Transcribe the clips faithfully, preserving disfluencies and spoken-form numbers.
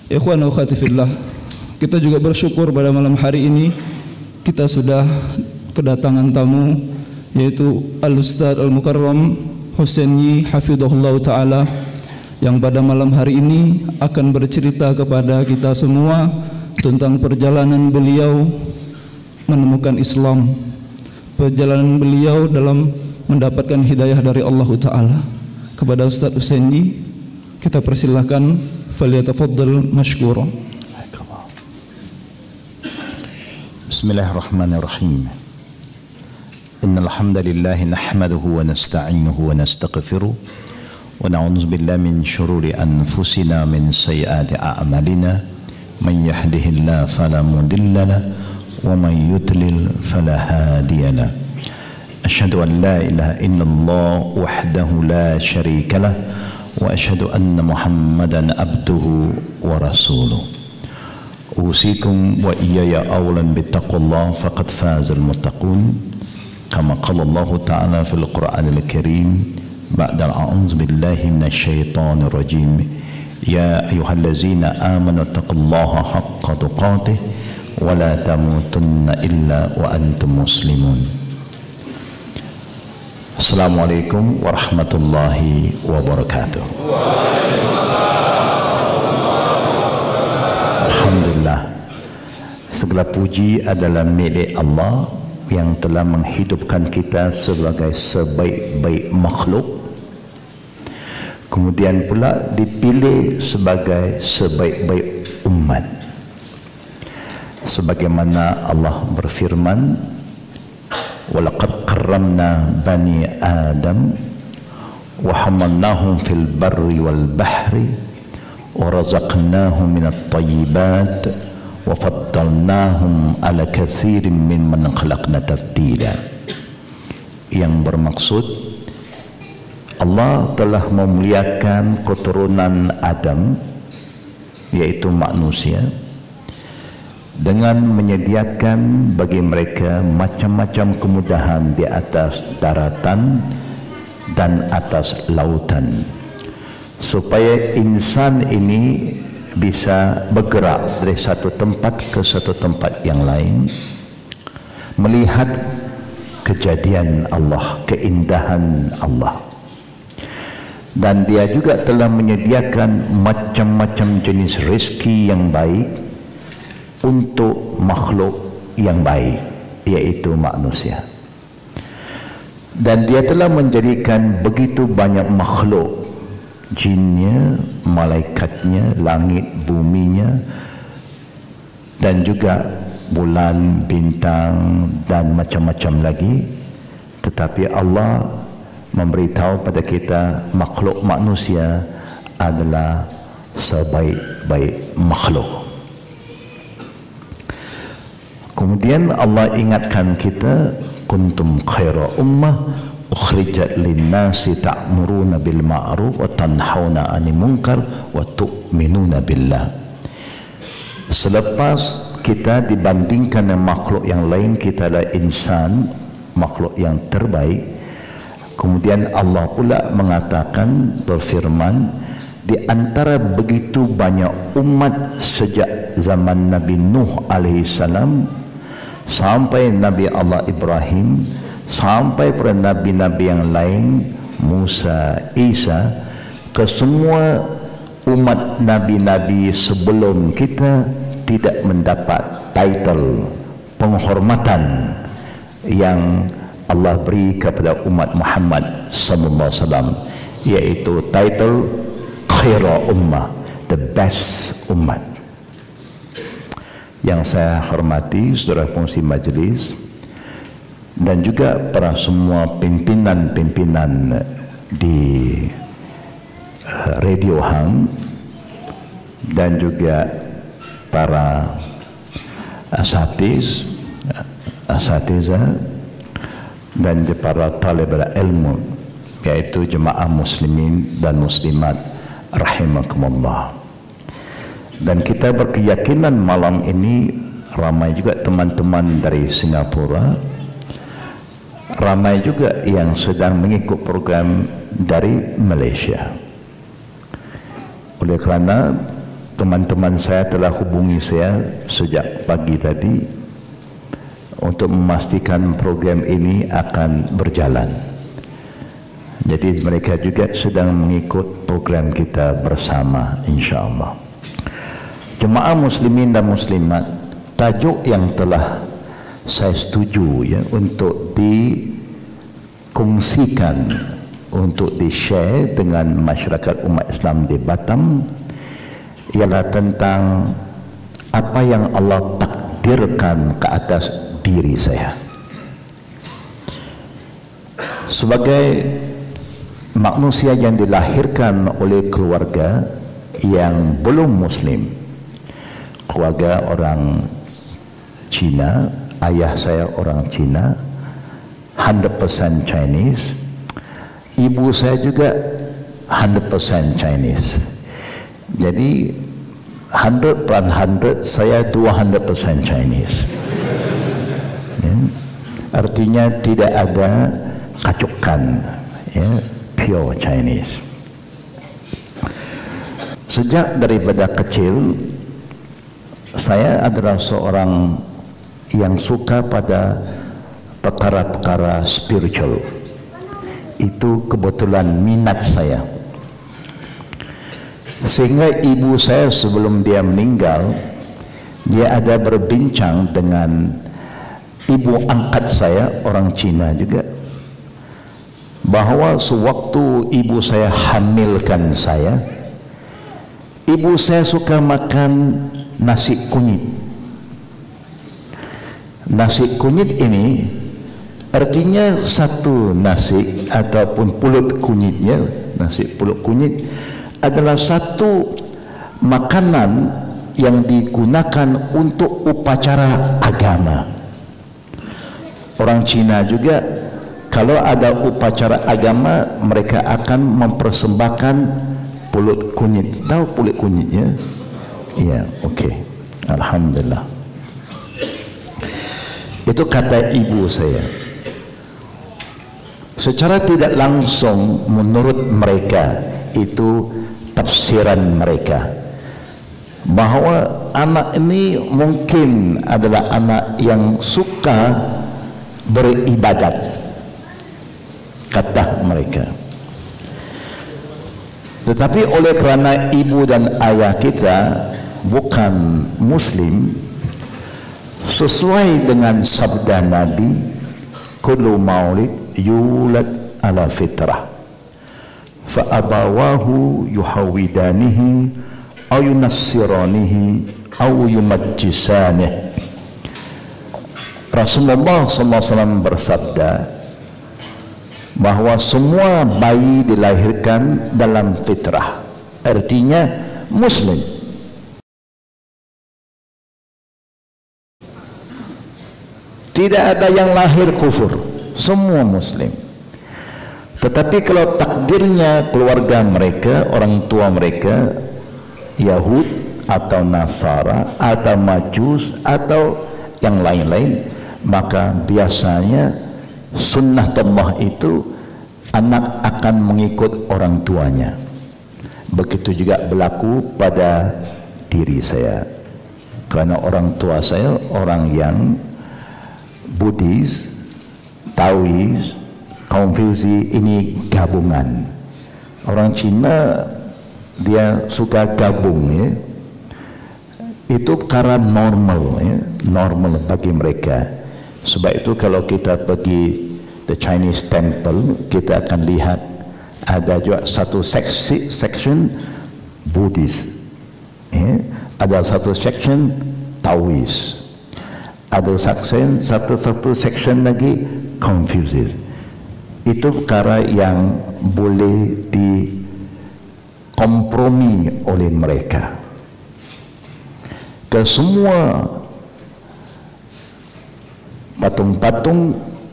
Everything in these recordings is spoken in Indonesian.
Ikhwan wa akhwati fillah, kita juga bersyukur pada malam hari ini kita sudah kedatangan tamu, yaitu Al-Ustaz Al-Mukarram Husaini Hafidhahullah Ta'ala, yang pada malam hari ini akan bercerita kepada kita semua tentang perjalanan beliau menemukan Islam, perjalanan beliau dalam mendapatkan hidayah dari Allah Ta'ala. Kepada Ustaz Husaini kita persilahkan, falyatafaddal mashkura. Bismillahirrahmanirrahim. Innal hamdalillah nahmaduhu wa nasta'inuhu wa nastaghfiruh wa na'udzu billahi min shururi anfusina min sayyiati a'malina man yahdihillahu fala mudilla lahu wa man yudlil fala hadiya lahu. Asyhadu an la ilaha illallah wahdahu la syarika lah wa asyhadu anna Muhammadan abduhu wa rasuluh. Usikum wa iyaya awlan bittaqullah faqad fazal muttaqun. Kama qala Allah Ta'ala fil Qur'anil Karim ba'da a'udzu billahi minasyaitonir rajim. Ya ayyuhallazina amanu taqullaha haqqa tuqatih wa la tamutunna illa wa antum muslimun. Assalamualaikum warahmatullahi wabarakatuh. Alhamdulillah, segala puji adalah milik Allah yang telah menghidupkan kita sebagai sebaik-baik makhluk, kemudian pula dipilih sebagai sebaik-baik umat. Sebagaimana Allah berfirman, walaqad karramna bani Adam wa hamalnahum fil barri wal bahri wa razaqnahum minat thayyibat wa faddalnahum ala katsirin mimman khalaqna tafdila. Yang bermaksud, Allah telah memuliakan keturunan Adam, yaitu manusia, dengan menyediakan bagi mereka macam-macam kemudahan di atas daratan dan atas lautan, supaya insan ini bisa bergerak dari satu tempat ke satu tempat yang lain, melihat kejadian Allah, keindahan Allah. Dan dia juga telah menyediakan macam-macam jenis rezeki yang baik untuk makhluk yang baik, yaitu manusia. Dan dia telah menjadikan begitu banyak makhluk, jinnya, malaikatnya, langit, buminya, dan juga bulan, bintang, dan macam-macam lagi. Tetapi Allah memberitahu pada kita makhluk manusia adalah sebaik-baik makhluk. Kemudian Allah ingatkan kita, kuntum khaira ummah ukhrijat linnasi ta'muruna bil ma'ruf wa tanhauna 'anil munkar wa tu'minuna billah. Selepas kita dibandingkan dengan makhluk yang lain, kita adalah insan, makhluk yang terbaik. Kemudian Allah pula mengatakan, berfirman, di antara begitu banyak umat sejak zaman Nabi Nuh alaihi salam sampai Nabi Allah Ibrahim, sampai pada nabi-nabi yang lain, Musa, Isa, ke semua umat nabi-nabi sebelum kita tidak mendapat title penghormatan yang Allah beri kepada umat Muhammad sallallahu alaihi wasallam, yaitu title khaira ummah, the best umat. Yang saya hormati saudara pengurus majelis dan juga para semua pimpinan-pimpinan di uh, Radio Hang, dan juga para asatiz, asatiza, dan para talib ilmu, yaitu jemaah muslimin dan muslimat rahimakumullah. Dan kita berkeyakinan malam ini ramai juga teman-teman dari Singapura, ramai juga yang sedang mengikut program dari Malaysia. Oleh kerana teman-teman saya telah hubungi saya sejak pagi tadi untuk memastikan program ini akan berjalan. Jadi mereka juga sedang mengikut program kita bersama, insya-Allah. Jemaah muslimin dan muslimat, tajuk yang telah saya setuju ya untuk dikongsikan, untuk di-share dengan masyarakat umat Islam di Batam ialah tentang apa yang Allah takdirkan ke atas diri saya. Sebagai manusia yang dilahirkan oleh keluarga yang belum muslim, keluarga orang Cina, ayah saya orang Cina, one hundred percent Chinese, ibu saya juga one hundred percent Chinese. Jadi one hundred plus one hundred, saya two hundred percent Chinese. Ya. Artinya tidak ada kacukan, ya, pure Chinese. Sejak daripada kecil saya adalah seorang yang suka pada perkara-perkara spiritual. Itu kebetulan minat saya. Sehingga ibu saya sebelum dia meninggal, dia ada berbincang dengan ibu angkat saya, orang Cina juga, bahwa sewaktu ibu saya hamilkan saya, ibu saya suka makan nasi kunyit. Nasi kunyit ini artinya satu nasi ataupun pulut kunyitnya, nasi pulut kunyit adalah satu makanan yang digunakan untuk upacara agama. Orang Cina juga kalau ada upacara agama mereka akan mempersembahkan pulut kunyit. Tahu pulut kunyitnya? Iya, oke. Okay. Alhamdulillah. Itu kata ibu saya. Secara tidak langsung menurut mereka itu tafsiran mereka bahwa anak ini mungkin adalah anak yang suka beribadat, kata mereka. Tetapi oleh kerana ibu dan ayah kita bukan muslim, sesuai dengan sabda Nabi, kullu maulid yulad ala fitrah fa abawahu yuhawidanihi aw yunassiranihi aw yumajjisanihi. Rasulullah sallallahu alaihi wasallam bersabda bahwa semua bayi dilahirkan dalam fitrah, artinya muslim. Tidak ada yang lahir kufur, semua muslim. Tetapi kalau takdirnya keluarga mereka, orang tua mereka Yahud atau Nasara atau Majus atau yang lain-lain, maka biasanya sunnah Allah itu anak akan mengikut orang tuanya. Begitu juga berlaku pada diri saya, karena orang tua saya orang yang Buddhis, Taois, Konfusi, ini gabungan. Orang Cina dia suka gabung, ya. Itu perkara normal, ya, normal bagi mereka. Sebab itu kalau kita pergi the Chinese temple, kita akan lihat ada juga satu seksi, section Buddhis, ya. Ada satu section Taois, ada section, satu satu section lagi Confucius. Itu perkara yang boleh dikompromi oleh mereka. Ke semua patung-patung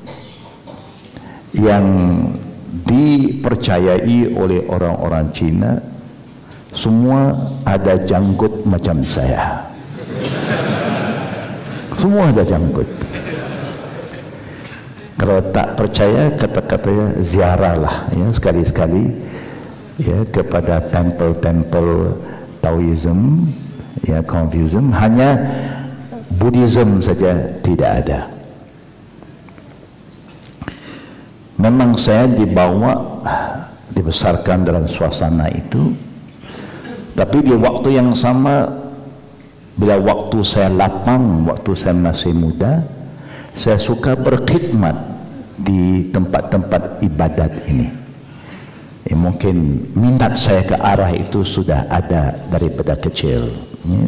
yang dipercayai oleh orang-orang Cina, semua ada janggut macam saya. Semua ada janggut. Kalau tak percaya, kata-katanya ziarahlah, ya, sekali-sekali, ya, kepada tempel-tempel Taoism Ya, Confucianism, hanya Buddhism saja tidak ada. Memang saya dibawa, dibesarkan dalam suasana itu, tapi di waktu yang sama, bila waktu saya lapang, waktu saya masih muda, saya suka berkhidmat di tempat-tempat ibadat ini. Ya, mungkin minat saya ke arah itu sudah ada daripada kecil. Ya.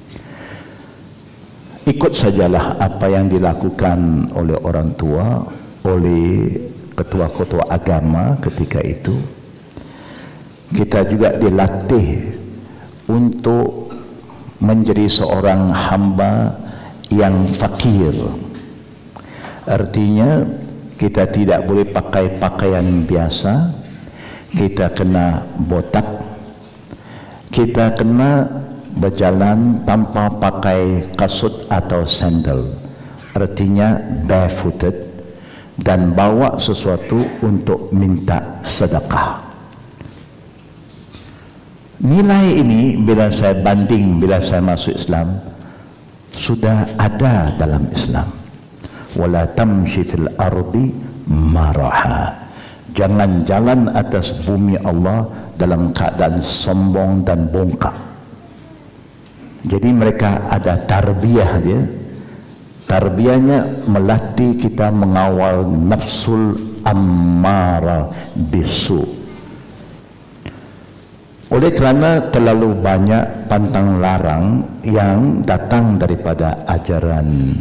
Ikut sajalah apa yang dilakukan oleh orang tua, oleh ketua-ketua agama ketika itu. Kita juga dilatih untuk menjadi seorang hamba yang fakir. Artinya kita tidak boleh pakai pakaian biasa, kita kena botak, kita kena berjalan tanpa pakai kasut atau sandal, artinya barefooted, dan bawa sesuatu untuk minta sedekah. Nilai ini bila saya banding, bila saya masuk Islam, sudah ada dalam Islam. Wala tamshi fil ardi maraha. Jangan jalan atas bumi Allah dalam keadaan sombong dan bongkak. Jadi mereka ada tarbiyah dia. Tarbiyahnya melatih kita mengawal nafsul ammara bisu. Oleh kerana terlalu banyak pantang larang yang datang daripada ajaran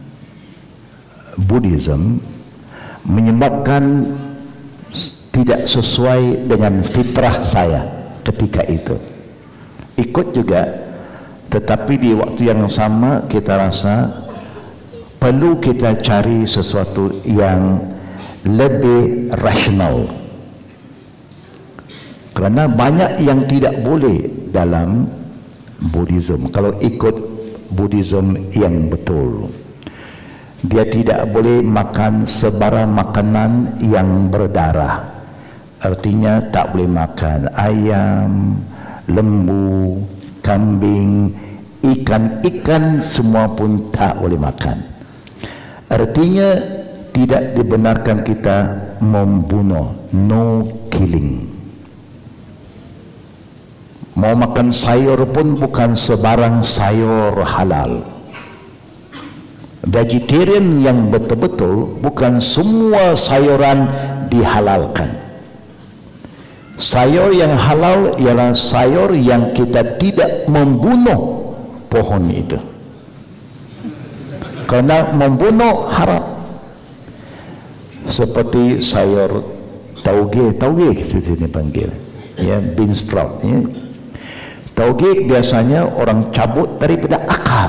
Buddhism, menyebabkan tidak sesuai dengan fitrah saya ketika itu. Ikut juga. Tetapi di waktu yang sama kita rasa perlu kita cari sesuatu yang lebih rasional, kerana banyak yang tidak boleh dalam Buddhism. Kalau ikut Buddhism yang betul, dia tidak boleh makan sebarang makanan yang berdarah. Artinya tak boleh makan ayam, lembu, kambing, ikan-ikan semua pun tak boleh makan. Artinya tidak dibenarkan kita membunuh, no killing. Mau makan sayur pun bukan sebarang sayur halal. Vegetarian yang betul-betul, bukan semua sayuran dihalalkan. Sayur yang halal ialah sayur yang kita tidak membunuh pohon itu, kerana membunuh haram. Seperti sayur tauge, tauge kita sini panggil, ya, bean sprout. Ya. Tauge biasanya orang cabut daripada akar.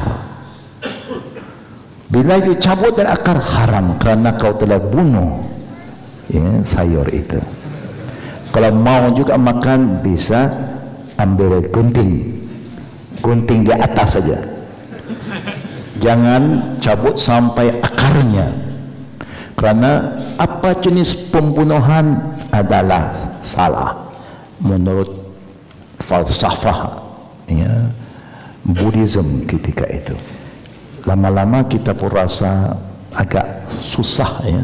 Bila you cabut dari akar, haram, kerana kau telah bunuh, ya, sayur itu. Kalau mau juga makan, bisa ambil gunting, gunting di atas saja, jangan cabut sampai akarnya, kerana apa jenis pembunuhan adalah salah menurut falsafah, ya, Buddhism ketika itu. Lama-lama kita pun rasa agak susah, ya.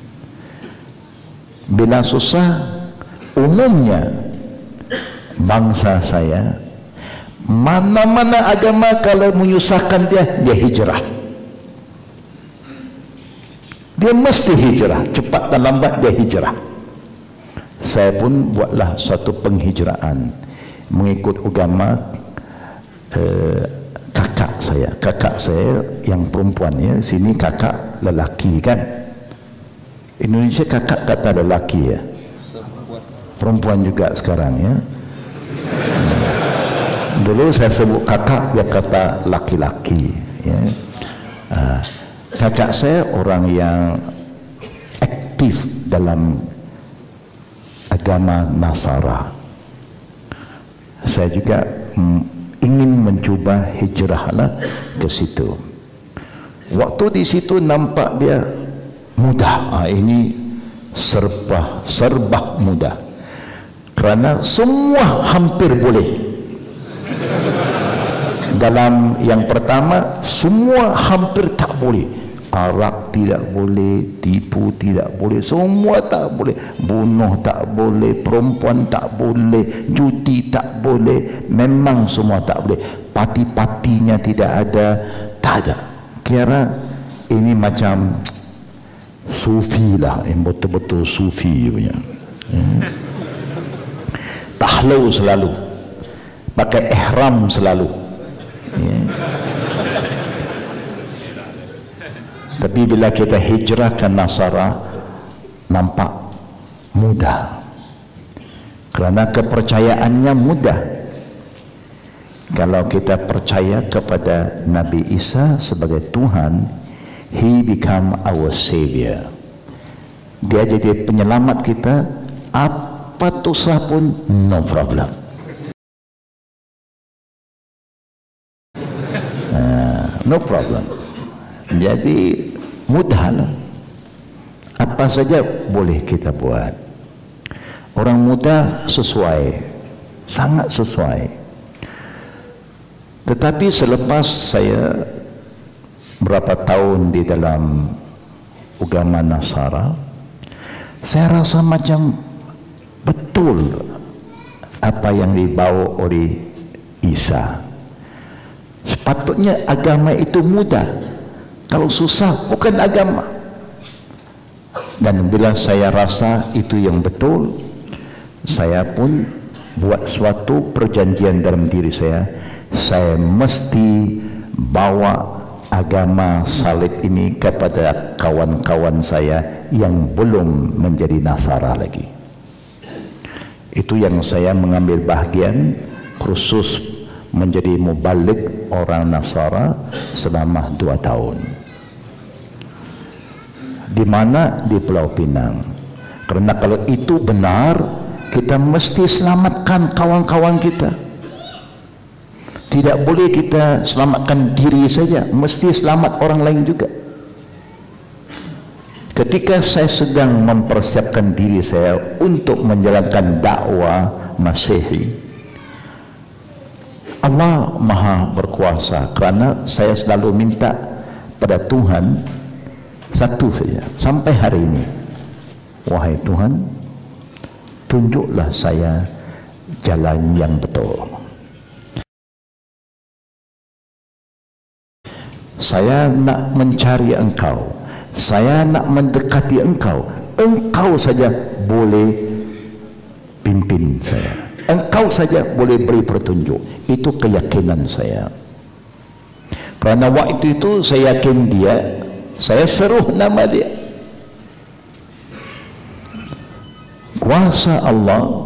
Bila susah, umumnya bangsa saya, mana-mana agama kalau menyusahkan dia, dia hijrah. Dia mesti hijrah, cepat dan lambat dia hijrah. Saya pun buatlah satu penghijraan mengikut agama eh, kakak saya. Kakak saya yang perempuan, ya, sini kakak lelaki kan. Indonesia kakak kata lelaki, ya. Perempuan juga sekarang, ya. Dulu saya sebut kakak, dia kata laki-laki, ya. Uh, kakak saya orang yang aktif dalam agama Nasara. Saya juga mm, ingin mencuba hijrahlah ke situ. Waktu di situ nampak dia mudah. Ah, ini serba serba mudah. Kerana semua hampir boleh. dalam yang pertama, semua hampir tak boleh. Arak tidak boleh, tipu tidak boleh, semua tak boleh. Bunuh tak boleh, perempuan tak boleh, judi tak boleh, memang semua tak boleh. Parti-partinya tidak ada, tak ada. Kira ini macam sufi lah, yang betul-betul sufi punya. Hmm. Tahlau selalu, pakai ihram selalu. Ya. Tapi bila kita hijrah ke Nasara, nampak mudah, kerana kepercayaannya mudah. Kalau kita percaya kepada Nabi Isa sebagai Tuhan, He become our Savior. Dia jadi penyelamat kita, apa dosa pun no problem. Uh, no problem. Jadi mudahlah, apa saja boleh kita buat. Orang muda sesuai, sangat sesuai. Tetapi selepas saya berapa tahun di dalam agama Nasara, saya rasa macam betul apa yang dibawa oleh Isa. Sepatutnya agama itu mudah. Kalau susah, bukan agama. Dan bila saya rasa itu yang betul, saya pun buat suatu perjanjian dalam diri saya. Saya mesti bawa agama salib ini kepada kawan-kawan saya yang belum menjadi Nasara lagi. Itu yang saya mengambil bahagian khusus menjadi mubalik orang Nasara selama dua tahun. Di mana? Di Pulau Pinang. Karena kalau itu benar, kita mesti selamatkan kawan-kawan kita. Tidak boleh kita selamatkan diri saja, mesti selamat orang lain juga. Ketika saya sedang mempersiapkan diri saya untuk menjalankan dakwah Masehi, Allah Maha Berkuasa, kerana saya selalu minta pada Tuhan satu saja sampai hari ini, wahai Tuhan, tunjuklah saya jalan yang betul. Saya nak mencari Engkau, saya nak mendekati Engkau. Engkau saja boleh pimpin saya, Engkau saja boleh beri petunjuk. Itu keyakinan saya. Kerana waktu itu saya yakin dia, saya seruh nama dia. Kuasa Allah.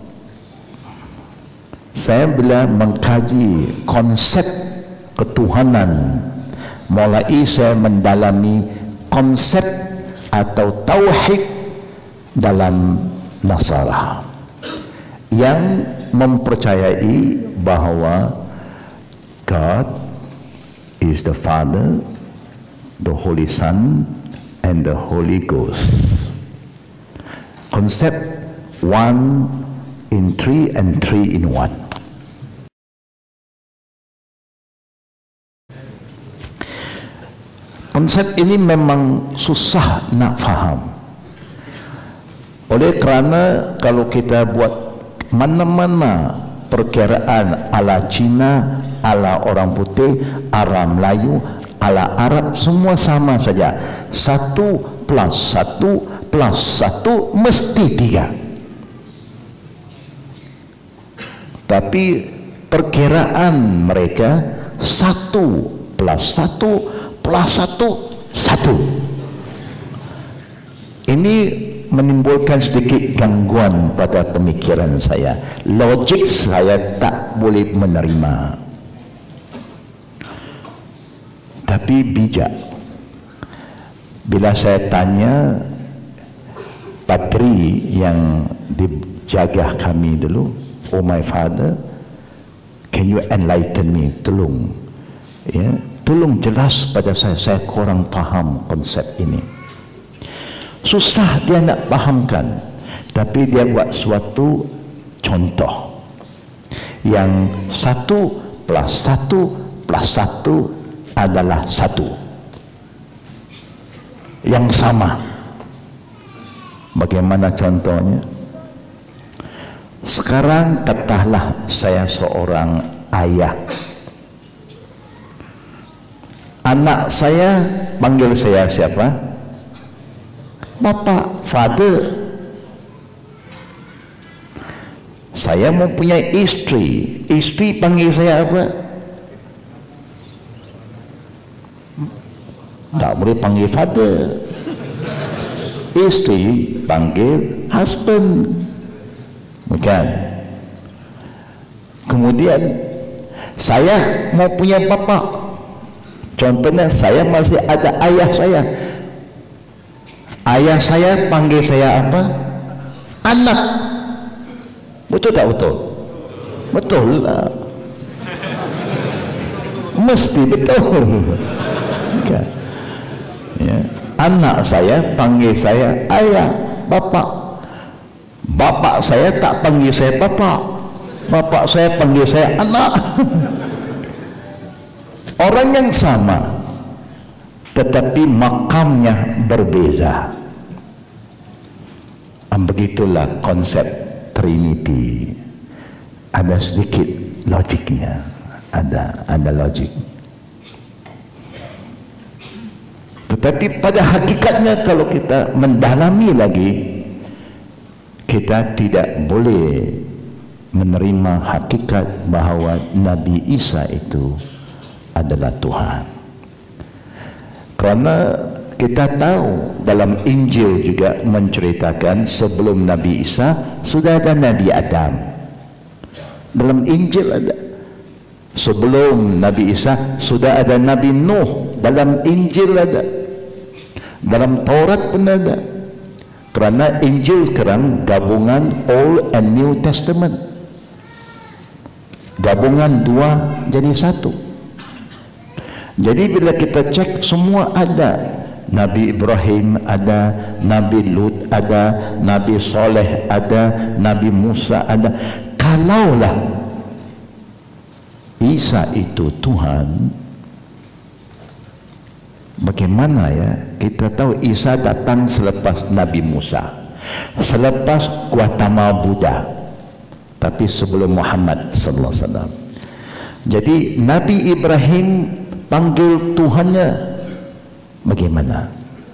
Saya bila mengkaji konsep ketuhanan, mulai saya mendalami konsep atau tauhid dalam Nasara yang mempercayai bahawa God is the Father, the Holy Son, and the Holy Ghost. Konsep one in three and three in one. Konsep ini memang susah nak faham. Oleh kerana kalau kita buat mana-mana perkiraan ala Cina, ala orang putih, ala Melayu, ala Arab, semua sama saja. Satu plus satu plus satu mesti tiga. Tapi perkiraan mereka satu plus satu plus satu satu. Ini menimbulkan sedikit gangguan pada pemikiran saya. Logik saya tak boleh menerima. Tapi bijak. Bila saya tanya padri yang dijaga kami dulu, oh my father, can you enlighten me? Tolong, ya, tolong jelas pada saya. Saya kurang faham konsep ini. Susah dia nak fahamkan, tapi dia buat suatu contoh yang satu plus satu plus satu adalah satu yang sama. Bagaimana contohnya? Sekarang katakanlah saya seorang ayah, anak saya panggil saya siapa? Bapak, father. Saya mempunyai istri, istri panggil saya apa? Tak boleh panggil father. Istri panggil husband, bukan? Kemudian saya mau punya bapak, contohnya saya masih ada ayah saya, ayah saya panggil saya apa? Anak. Betul tak betul? Betul lah, mesti betul, bukan? Ya. Anak saya panggil saya ayah, bapak. Bapak saya tak panggil saya bapak, bapak saya panggil saya anak. Orang yang sama, tetapi makamnya berbeza. Begitulah konsep Trinity. Ada sedikit logiknya, ada ada logik. Tetapi pada hakikatnya kalau kita mendalami lagi, kita tidak boleh menerima hakikat bahawa Nabi Isa itu adalah Tuhan. Kerana kita tahu dalam Injil juga menceritakan sebelum Nabi Isa sudah ada Nabi Adam. Dalam Injil ada. Sebelum Nabi Isa sudah ada Nabi Nuh. Dalam Injil ada. Dalam Taurat pun ada. Kerana Injil sekarang gabungan Old and New Testament, gabungan dua jadi satu. Jadi bila kita cek semua ada. Nabi Ibrahim ada, Nabi Lut ada, Nabi Soleh ada, Nabi Musa ada. Kalaulah Isa itu Tuhan, bagaimana ya? Kita tahu Isa datang selepas Nabi Musa, selepas Gautama Buddha, tapi sebelum Muhammad sallallahu alaihi wasallam. Jadi Nabi Ibrahim panggil Tuhannya bagaimana?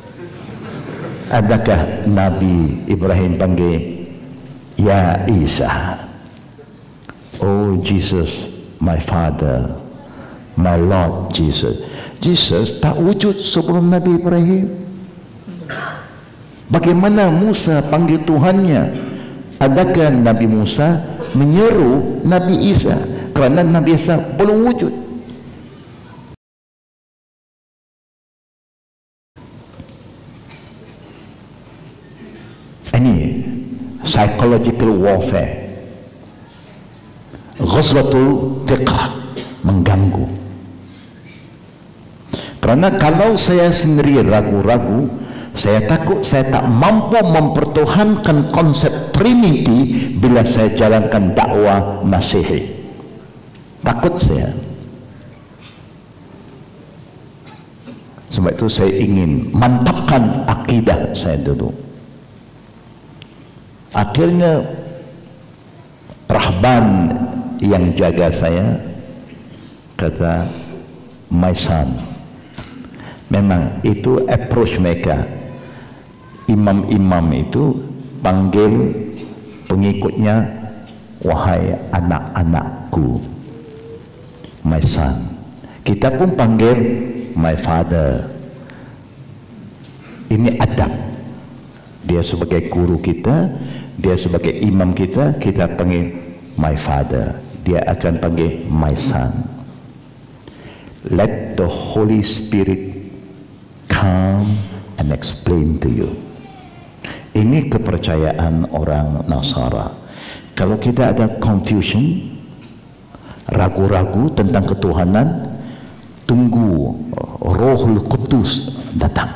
Adakah Nabi Ibrahim panggil ya Isa, oh Jesus, my father, my Lord Jesus? Jesus tak wujud sebelum Nabi Ibrahim. Bagaimana Musa panggil Tuhannya? Adakah Nabi Musa menyeru Nabi Isa? Kerana Nabi Isa belum wujud. Ini psychological warfare, ghazwatul fiqh, mengganggu. Kerana kalau saya sendiri ragu-ragu, saya takut saya tak mampu mempertahankan konsep Trinity bila saya jalankan dakwah Masihi. Takut saya. Sebab itu saya ingin mantapkan akidah saya dulu. Akhirnya rahban yang jaga saya kata, my son, memang itu approach mereka. Imam-imam itu panggil pengikutnya, wahai anak-anakku, my son. Kita pun panggil my father. Ini adab. Dia sebagai guru kita, dia sebagai imam kita, kita panggil my father. Dia akan panggil my son. Let the Holy Spirit come and explain to you. Ini kepercayaan orang Nasara. Kalau kita ada confusion, ragu-ragu tentang ketuhanan, tunggu Rohul Qudus datang.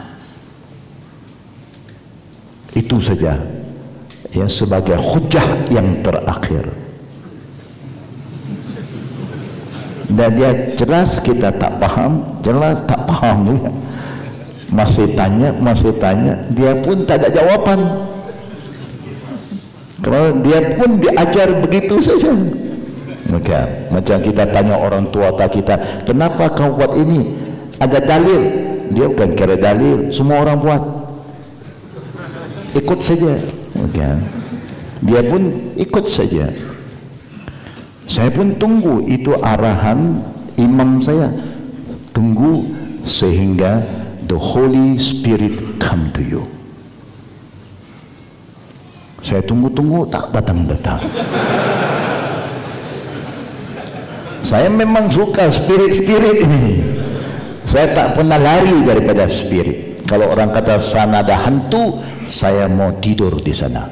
Itu saja ya, sebagai hujah yang terakhir. Dan dia jelas kita tak paham, jelas tak paham juga. Masih tanya, masih tanya, dia pun tak ada jawapan. Kerana dia pun diajar begitu saja. Maka macam kita tanya orang tua kita, kenapa kau buat ini? Ada dalil? Dia bukan kira dalil, semua orang buat. Ikut saja. Maka dia pun ikut saja. Saya pun tunggu itu arahan imam saya. Tunggu sehingga the Holy Spirit come to you. Saya tunggu-tunggu tak datang-datang. Saya memang suka spirit-spirit ini. Saya tak pernah lari daripada spirit. Kalau orang kata sana ada hantu, saya mau tidur di sana.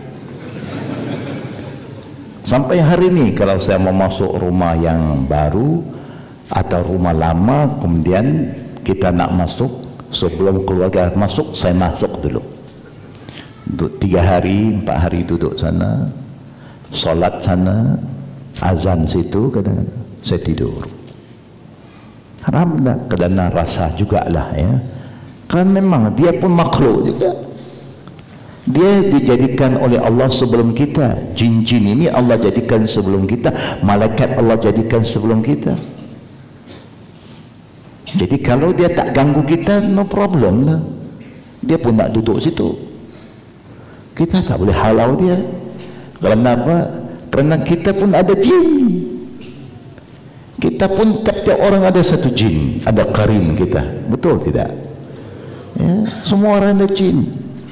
Sampai hari ini kalau saya mau masuk rumah yang baru atau rumah lama, kemudian kita nak masuk, sebelum keluarga masuk, saya masuk dulu. Untuk tiga hari, empat hari duduk sana, solat sana, azan situ, kadang-kadang saya tidur. Haram dah, kerana rasa jugalah ya. Kerana memang dia pun makhluk juga. Dia dijadikan oleh Allah sebelum kita. Jin-jin ini Allah jadikan sebelum kita, malaikat Allah jadikan sebelum kita. Jadi kalau dia tak ganggu kita, no problem lah. Dia pun nak duduk situ. Kita tak boleh halau dia. Kerana apa? Kerana kita pun ada jin. Kita pun tiap-tiap orang ada satu jin, ada qarin kita. Betul tidak? Ya, semua orang ada jin.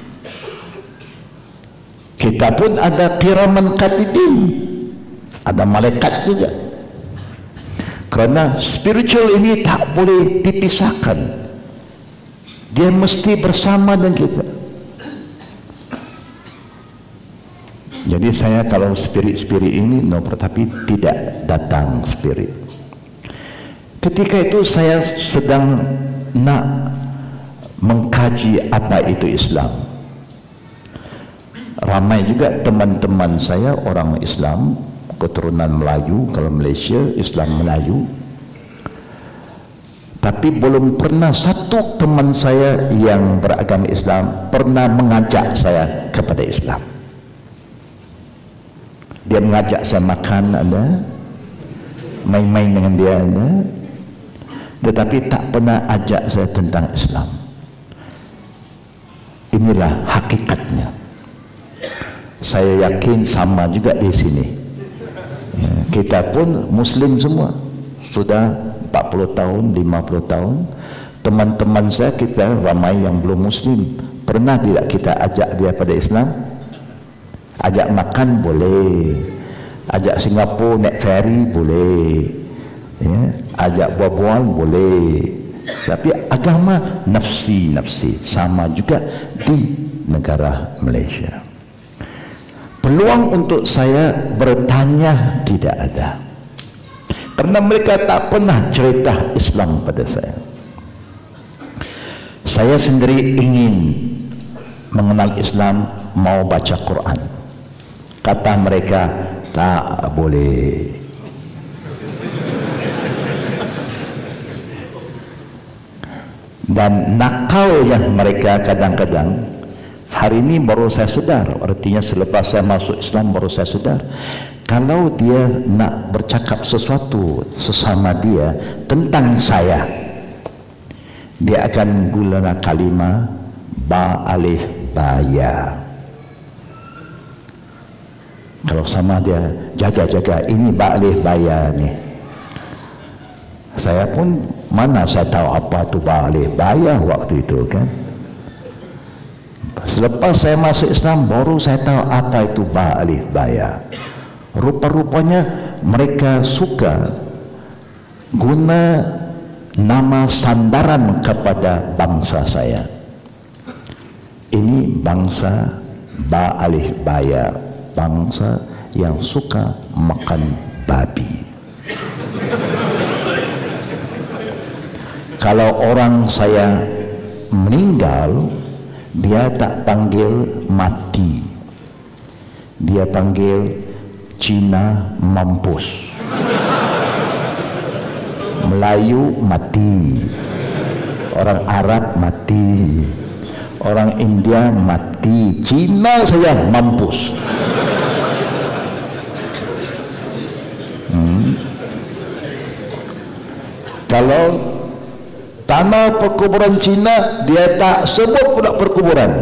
Kita pun ada kiraman katibin, ada malaikat juga. Kerana spiritual ini tak boleh dipisahkan. Dia mesti bersama dengan kita. Jadi saya kalau spirit-spirit ini no, tetapi tidak datang spirit. Ketika itu saya sedang nak mengkaji apa itu Islam. Ramai juga teman-teman saya orang Islam keturunan Melayu, kalau Malaysia Islam Melayu. Tapi belum pernah satu teman saya yang beragama Islam pernah mengajak saya kepada Islam. Dia mengajak saya makan, ada main-main dengan dia, ada, tetapi tak pernah ajak saya tentang Islam. Inilah hakikatnya. Saya yakin sama juga di sini. Ya, kita pun Muslim semua. Sudah empat puluh tahun, lima puluh tahun. Teman-teman saya kita ramai yang belum Muslim. Pernah tidak kita ajak dia pada Islam? Ajak makan boleh, ajak Singapura naik ferry boleh, ya, ajak bual-bual boleh. Tapi agama nafsi-nafsi sama juga di negara Malaysia. Peluang untuk saya bertanya tidak ada, karena mereka tak pernah cerita Islam pada saya. Saya sendiri ingin mengenal Islam, mau baca Quran. Kata mereka tak boleh. Dan nakal yang mereka kadang-kadang, hari ini baru saya sedar, artinya selepas saya masuk Islam baru saya sedar, kalau dia nak bercakap sesuatu sesama dia tentang saya, dia akan guna kalimah ba alif ba ya. Kalau sama dia, jaga-jaga ini ba alif ba ya ni. Saya pun mana saya tahu apa tu ba alif ba ya waktu itu kan. Selepas saya masuk Islam baru saya tahu apa itu ba alif ba ya. Rupa-rupanya mereka suka guna nama sandaran kepada bangsa saya. Ini bangsa ba alif ba ya, bangsa yang suka makan babi. Kalau orang saya meninggal, dia tak panggil mati, dia panggil Cina mampus. Melayu mati, orang Arab mati, orang India mati, Cina saya mampus. hmm. Kalau tanah perkuburan Cina, dia tak sebut pula perkuburan.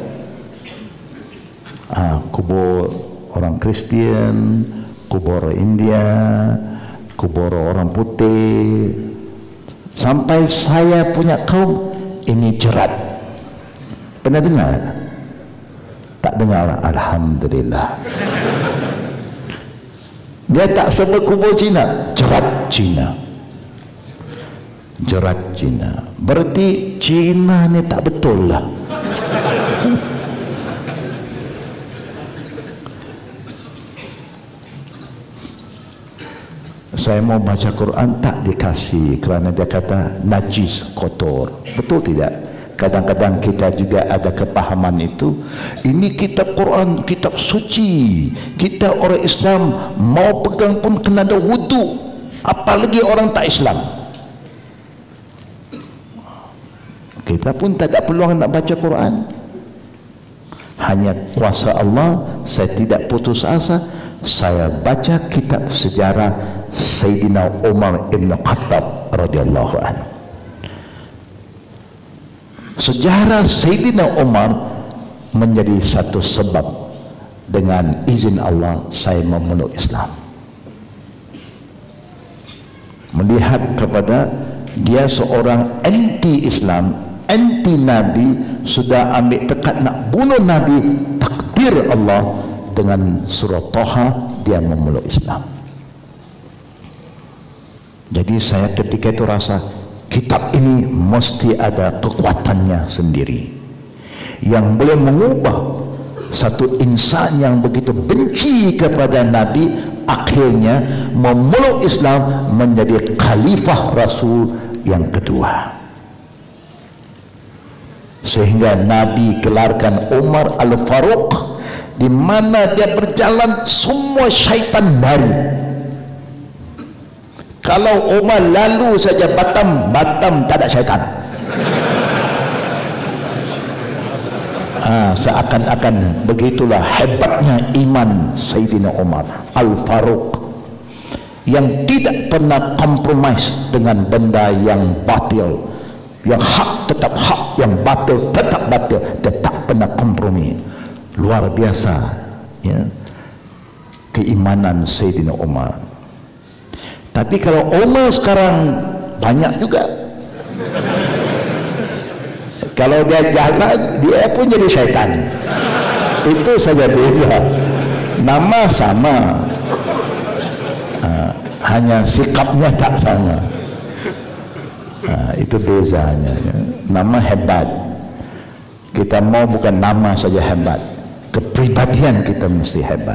ah, kubur orang Kristian, kubur India, kubur orang putih, sampai saya punya kaum ini jerat. Pernah dengar? Tak dengar? Alhamdulillah. Dia tak sebut kubur Cina, jerat Cina, jerat Cina. Berarti Cina ni tak betul lah. Saya mau baca Quran tak dikasih kerana dia kata najis, kotor. Betul tidak? Kadang-kadang kita juga ada kepahaman itu. Ini kitab Quran, kitab suci. Kita orang Islam mau pegang pun kena ada wudu. Apalagi orang tak Islam. Kita pun tak ada peluang nak baca Quran. Hanya kuasa Allah, saya tidak putus asa. Saya baca kitab sejarah Sayyidina Umar ibn Khattab radhiyallahu anhu. Sejarah Sayyidina Umar menjadi satu sebab dengan izin Allah saya memeluk Islam. Melihat kepada dia seorang anti-Islam, anti-Nabi, sudah ambil tekad nak bunuh Nabi, takdir Allah dengan surah Taha dia memeluk Islam. Jadi saya ketika itu rasa kitab ini mesti ada kekuatannya sendiri yang boleh mengubah satu insan yang begitu benci kepada Nabi, akhirnya memeluk Islam menjadi khalifah Rasul yang kedua. Sehingga Nabi gelarkan Umar Al-Faruq, di mana dia berjalan semua syaitan lari. Kalau Umar lalu saja Batam, Batam tak ada syaitan. Ah, seakan-akan begitulah hebatnya iman Sayyidina Umar Al-Faruq, yang tidak pernah kompromis dengan benda yang batil. Yang hak tetap hak, yang batil tetap batil. Dia tak pernah kompromi. Luar biasa ya, keimanan Sayyidina Umar. Tapi kalau Umar sekarang banyak juga. Kalau dia jalan, dia pun jadi syaitan. Itu saja beza. Nama sama, ha, hanya sikapnya tak sama. Ha, itu bezanya. Nama hebat. Kita mau bukan nama saja hebat, kepribadian kita mesti hebat.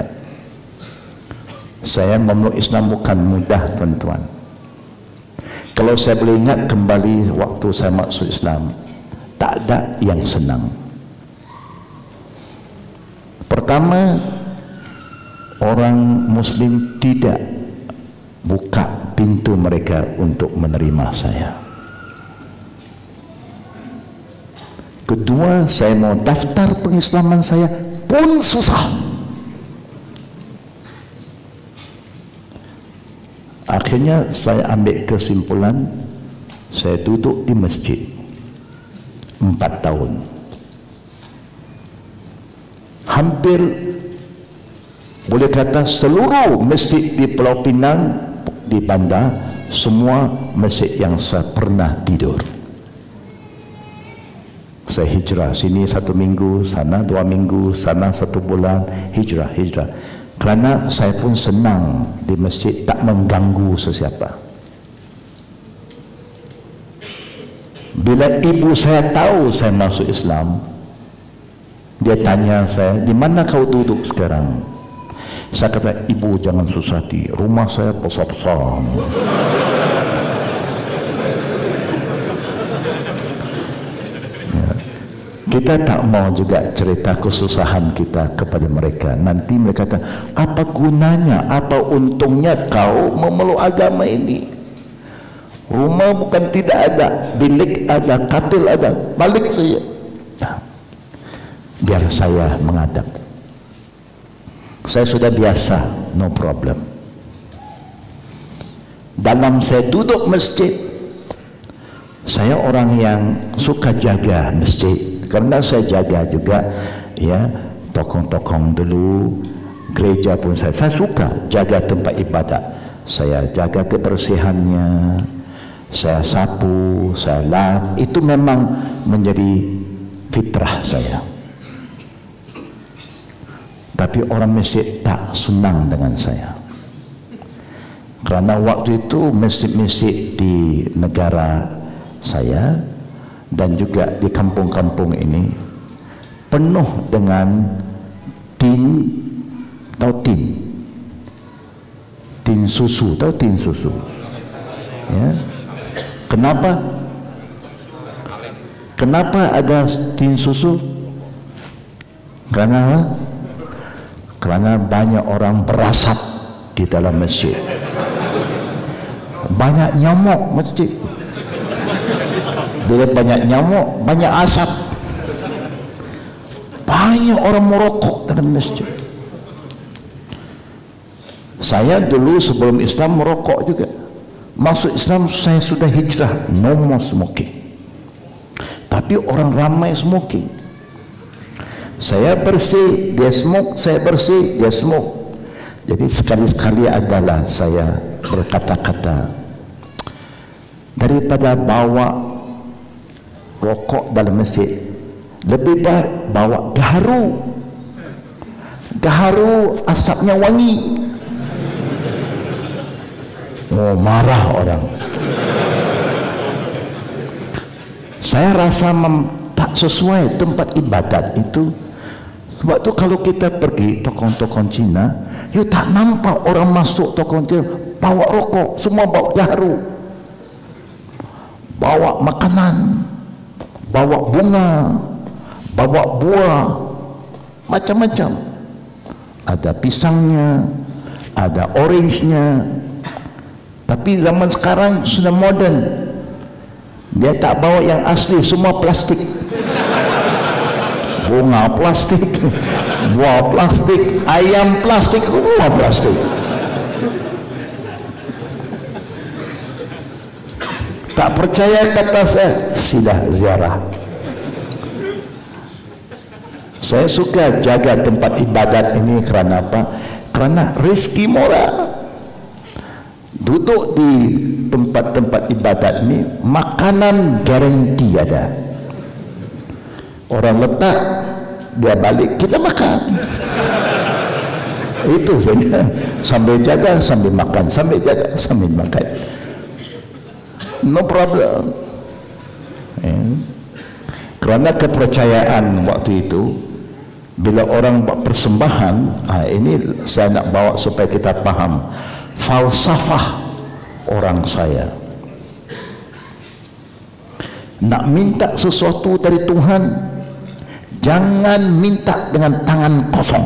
Saya memeluk Islam bukan mudah, tuan-tuan. Kalau saya boleh ingat kembali waktu saya masuk Islam, tak ada yang senang. Pertama, orang Muslim tidak buka pintu mereka untuk menerima saya. Kedua, saya mau daftar pengislaman saya pun susah. Akhirnya saya ambil kesimpulan, saya duduk di masjid empat tahun. Hampir boleh kata seluruh masjid di Pulau Pinang, di Bandar, semua masjid yang saya pernah tidur. Saya hijrah, sini satu minggu, sana dua minggu, sana satu bulan, hijrah, hijrah. Kerana saya pun senang di masjid, tak mengganggu sesiapa. Bila ibu saya tahu saya masuk Islam, dia tanya saya, di mana kau duduk sekarang? Saya kata, ibu jangan susah hati, rumah saya besar-besar. Kita tak mau juga cerita kesusahan kita kepada mereka. Nanti mereka kata, apa gunanya, apa untungnya kau memeluk agama ini? Rumah bukan tidak ada, bilik ada, katil ada, balik saya. Nah, biar saya menghadap. Saya sudah biasa, no problem. Dalam saya duduk masjid, saya orang yang suka jaga masjid, karena saya jaga juga ya tokong-tokong dulu, gereja pun saya, saya suka jaga tempat ibadat. Saya jaga kebersihannya, saya sapu, saya lap, itu memang menjadi fitrah saya. Tapi orang masjid tak senang dengan saya, karena waktu itu masjid-masjid di negara saya dan juga di kampung-kampung ini penuh dengan tin, tahu tin, tin susu, tahu tin susu, ya. Kenapa? Kenapa ada tin susu? Karena apa? Karena banyak orang berasap di dalam masjid, banyak nyamuk masjid. Bila banyak nyamuk, banyak asap, banyak orang merokok dalam masjid. Saya dulu sebelum Islam merokok juga. Masuk Islam saya sudah hijrah, no more smoking. Tapi orang ramai smoking. Saya bersih, dia smoke, saya bersih, dia smoke. Jadi sekali-sekali adalah saya berkata-kata, daripada bawa rokok dalam masjid, lebih baik bawa gaharu. Gaharu asapnya wangi. Oh, marah orang. Saya rasa mem, tak sesuai tempat ibadat itu. Sebab itu kalau kita pergi tokong-tokong Cina, ya tak nampak orang masuk tokong Cina bawa rokok, semua bawa gaharu, bawa makanan, bawa bunga, bawa buah, macam-macam. Ada pisangnya, ada orange-nya. Tapi zaman sekarang sudah modern, dia tak bawa yang asli, semua plastik. Bunga plastik, buah plastik, ayam plastik, semua plastik. Tak percaya kata saya, sila ziarah. Saya suka jaga tempat ibadat ini kerana apa? Kerana rezeki murah. Duduk di tempat-tempat ibadat ini, makanan garanti ada. Orang letak, dia balik, kita makan. Itu saja. Sambil jaga, sambil makan, sambil jaga, sambil makan. No problem. Ya. Kerana kepercayaan waktu itu, bila orang buat persembahan, ah, ini saya nak bawa supaya kita faham falsafah orang saya. Nak minta sesuatu dari Tuhan, jangan minta dengan tangan kosong.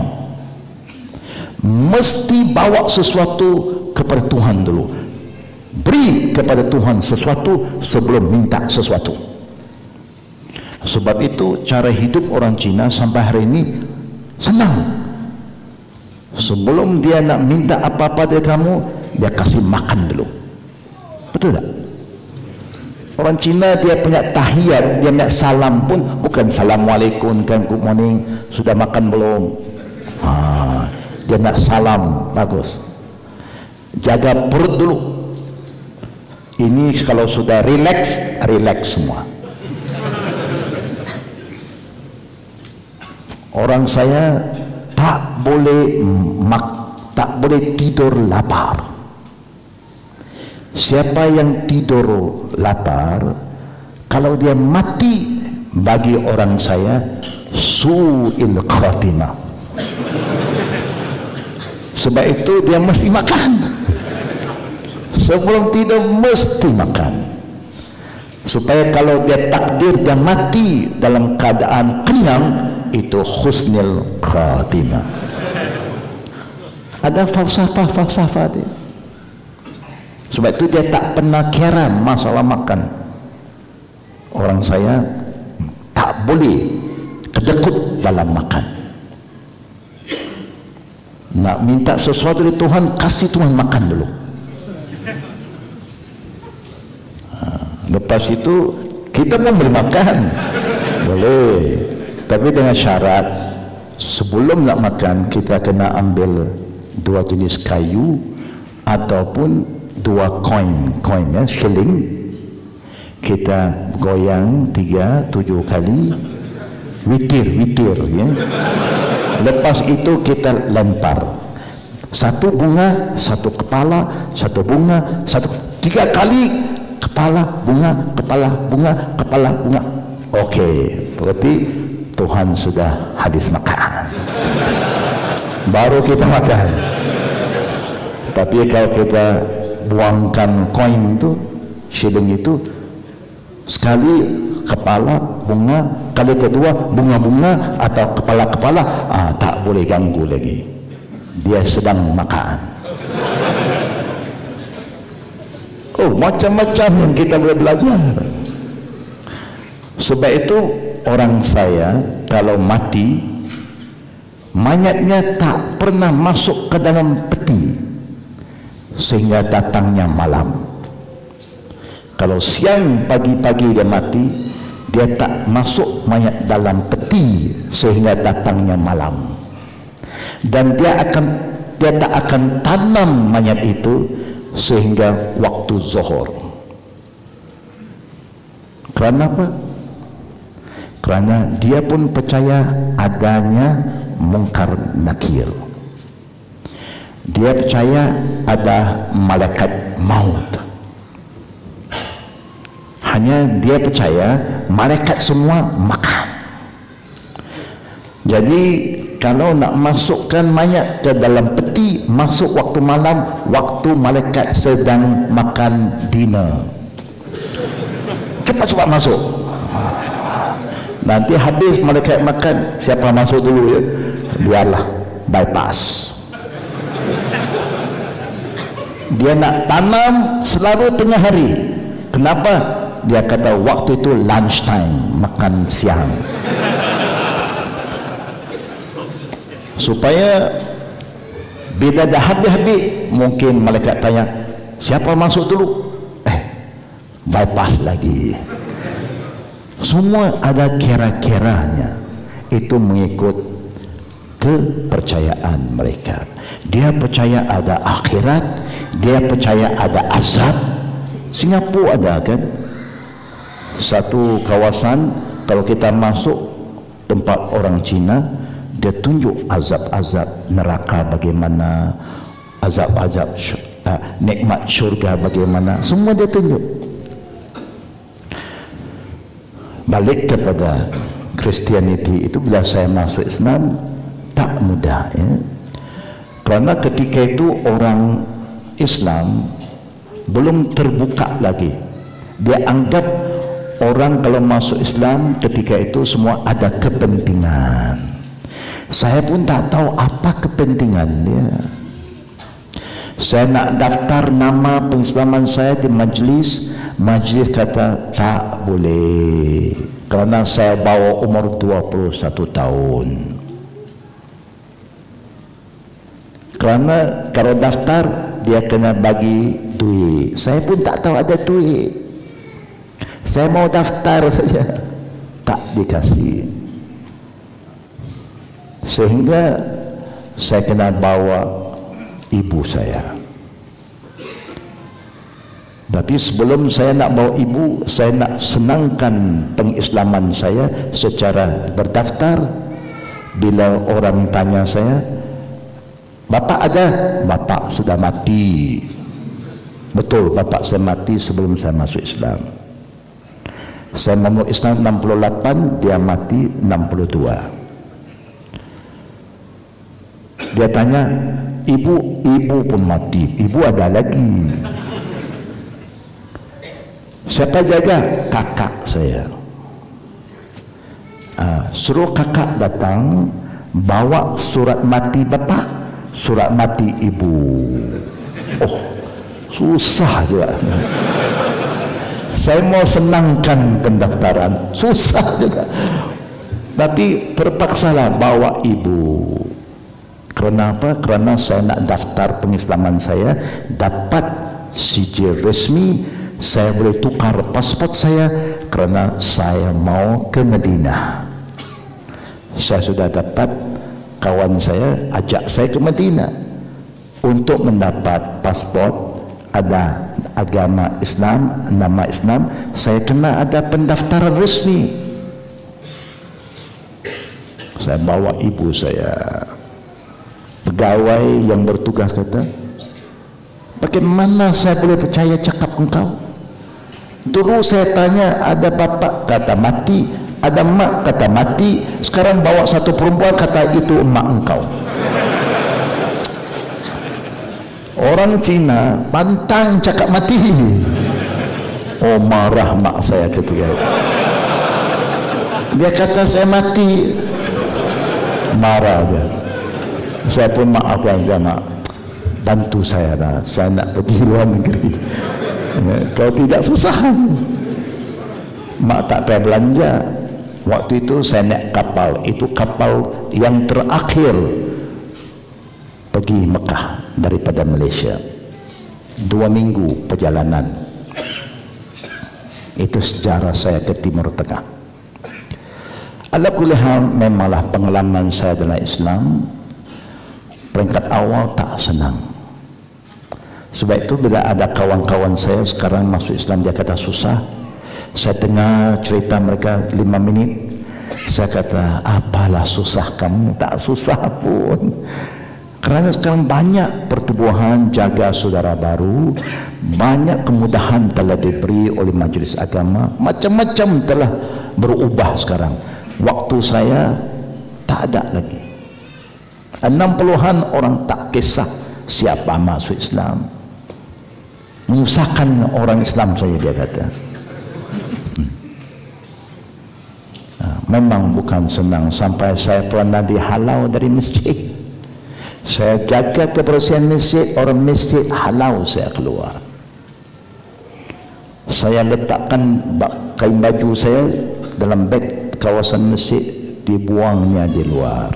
Mesti bawa sesuatu kepada Tuhan dulu. Beri kepada Tuhan sesuatu sebelum minta sesuatu. Sebab itu cara hidup orang Cina sampai hari ini senang. Sebelum dia nak minta apa-apa dari kamu, dia kasih makan dulu. Betul tak? Orang Cina dia punya tahiyat, dia punya salam pun bukan assalamualaikum, kan, good morning, sudah makan belum? Ha, dia nak salam, bagus. Jaga perut dulu. Ini kalau sudah relax, relax semua. Orang saya tak boleh mak, tak boleh tidur lapar. Siapa yang tidur lapar, kalau dia mati, bagi orang saya su'il khatimah. Sebab itu dia mesti makan. Sebelum tidur mesti makan, supaya kalau dia takdir dia mati dalam keadaan kenyang, itu husnul khatimah. Ada falsafah-falsafah dia. Sebab itu dia tak pernah kira masalah makan. Orang saya tak boleh kedekut dalam makan. Nak minta sesuatu dari Tuhan, kasih Tuhan makan dulu. Lepas itu kita pun boleh makan, boleh, tapi dengan syarat sebelum nak makan kita kena ambil dua jenis kayu ataupun dua koin, koin ya, shilling. Kita goyang tiga tujuh kali, witir witir ya. Lepas itu kita lempar satu bunga, satu kepala, satu bunga, satu tiga kali. Kepala, bunga, kepala, bunga, kepala, bunga. Okey, berarti Tuhan sudah habis makan. Baru kita makan. Tapi kalau kita buangkan koin itu, shilling itu, sekali kepala, bunga, kali kedua bunga-bunga atau kepala-kepala, ah, tak boleh ganggu lagi. Dia sedang makan. Oh, macam-macam yang kita boleh belajar. Sebab itu orang saya kalau mati, mayatnya tak pernah masuk ke dalam peti sehingga datangnya malam. Kalau siang pagi-pagi dia mati, dia tak masuk mayat dalam peti sehingga datangnya malam. Dan dia akan dia tak akan tanam mayat itu sehingga waktu zuhur. Kerana apa? Kerana dia pun percaya adanya mungkar nakir. Dia percaya ada malaikat maut. Hanya dia percaya malaikat semua makan. Jadi kalau nak masukkan mayat ke dalam peti, masuk waktu malam, waktu malaikat sedang makan dinner. Cepat-cepat masuk. Nanti habis malaikat makan, siapa masuk dulu ya? Biarlah bypass. Dia nak tanam selalu tengah hari. Kenapa? Dia kata waktu itu lunch time, makan siang. Supaya bila dah habis-habis, mungkin malaikat tanya, siapa masuk dulu? Eh, bypass lagi. Semua ada kira-kiranya. Itu mengikut kepercayaan mereka. Dia percaya ada akhirat, dia percaya ada azab. Singapura ada kan? Satu kawasan, kalau kita masuk tempat orang Cina, dia tunjuk azab-azab neraka bagaimana, azab-azab uh, nikmat syurga bagaimana, semua dia tunjuk. Balik kepada Christianity itu, bila saya masuk Islam tak mudah ya. Kerana ketika itu orang Islam belum terbuka lagi. Dia anggap orang kalau masuk Islam ketika itu semua ada kepentingan. Saya pun tak tahu apa kepentingan dia. Saya nak daftar nama pengislaman saya di majlis, majlis kata tak boleh kerana saya bawa umur dua puluh satu tahun. Kerana kalau daftar dia kena bagi duit. Saya pun tak tahu ada duit. Saya mau daftar saja, tak dikasih. Sehingga saya kena bawa ibu saya. Tapi sebelum saya nak bawa ibu, saya nak senangkan pengislaman saya secara berdaftar. Bila orang tanya saya, bapak ada? Bapak sudah mati. Betul, bapak saya mati sebelum saya masuk Islam. Saya masuk Islam enam puluh lapan, dia mati enam puluh dua. Dia tanya, ibu, ibu pun mati, ibu ada lagi. Siapa jaga? Kakak saya. Ah, suruh kakak datang, bawa surat mati bapak, surat mati ibu. Oh, susah juga. Saya mau senangkan pendaftaran, susah juga. Tapi terpaksalah bawa ibu. Kerana apa? Kerana saya nak daftar pengislaman saya, dapat sijil resmi, saya boleh tukar pasport saya kerana saya mau ke Madinah. Saya sudah dapat, kawan saya ajak saya ke Madinah untuk mendapat pasport. Ada agama Islam, nama Islam, saya kena ada pendaftaran resmi. Saya bawa ibu saya. Pegawai yang bertugas kata, bagaimana saya boleh percaya cakap engkau? Dulu saya tanya, ada bapak kata mati, ada mak kata mati, sekarang bawa satu perempuan kata itu emak engkau. Orang Cina pantang cakap mati. Oh, marah mak saya ketika itu. Dia kata saya mati, marah dia. Saya pun maafkan dia, mak, bantu saya dah, saya nak pergi luar negeri. Ya, kalau tidak susah. Mak tak payah belanja. Waktu itu saya naik kapal, itu kapal yang terakhir pergi Mekah daripada Malaysia. Dua minggu perjalanan. Itu sejarah saya ke Timur Tengah. Ala kulli hal, memanglah pengalaman saya dalam Islam peringkat awal tak senang. Sebab itu bila ada kawan-kawan saya sekarang masuk Islam, dia kata susah. Saya dengar cerita mereka lima minit, saya kata apalah susah kamu, tak susah pun. Kerana sekarang banyak pertubuhan jaga saudara baru, banyak kemudahan telah diberi oleh majlis agama, macam-macam telah berubah sekarang. Waktu saya tak ada lagi. enam puluhan orang tak kisah siapa masuk Islam, menyusahkan orang Islam saya, dia kata. hmm. Nah, memang bukan senang. Sampai saya pernah dihalau dari masjid. Saya jaga kebersihan masjid, orang masjid halau saya keluar. Saya letakkan kain baju saya dalam beg kawasan masjid, dibuangnya di luar.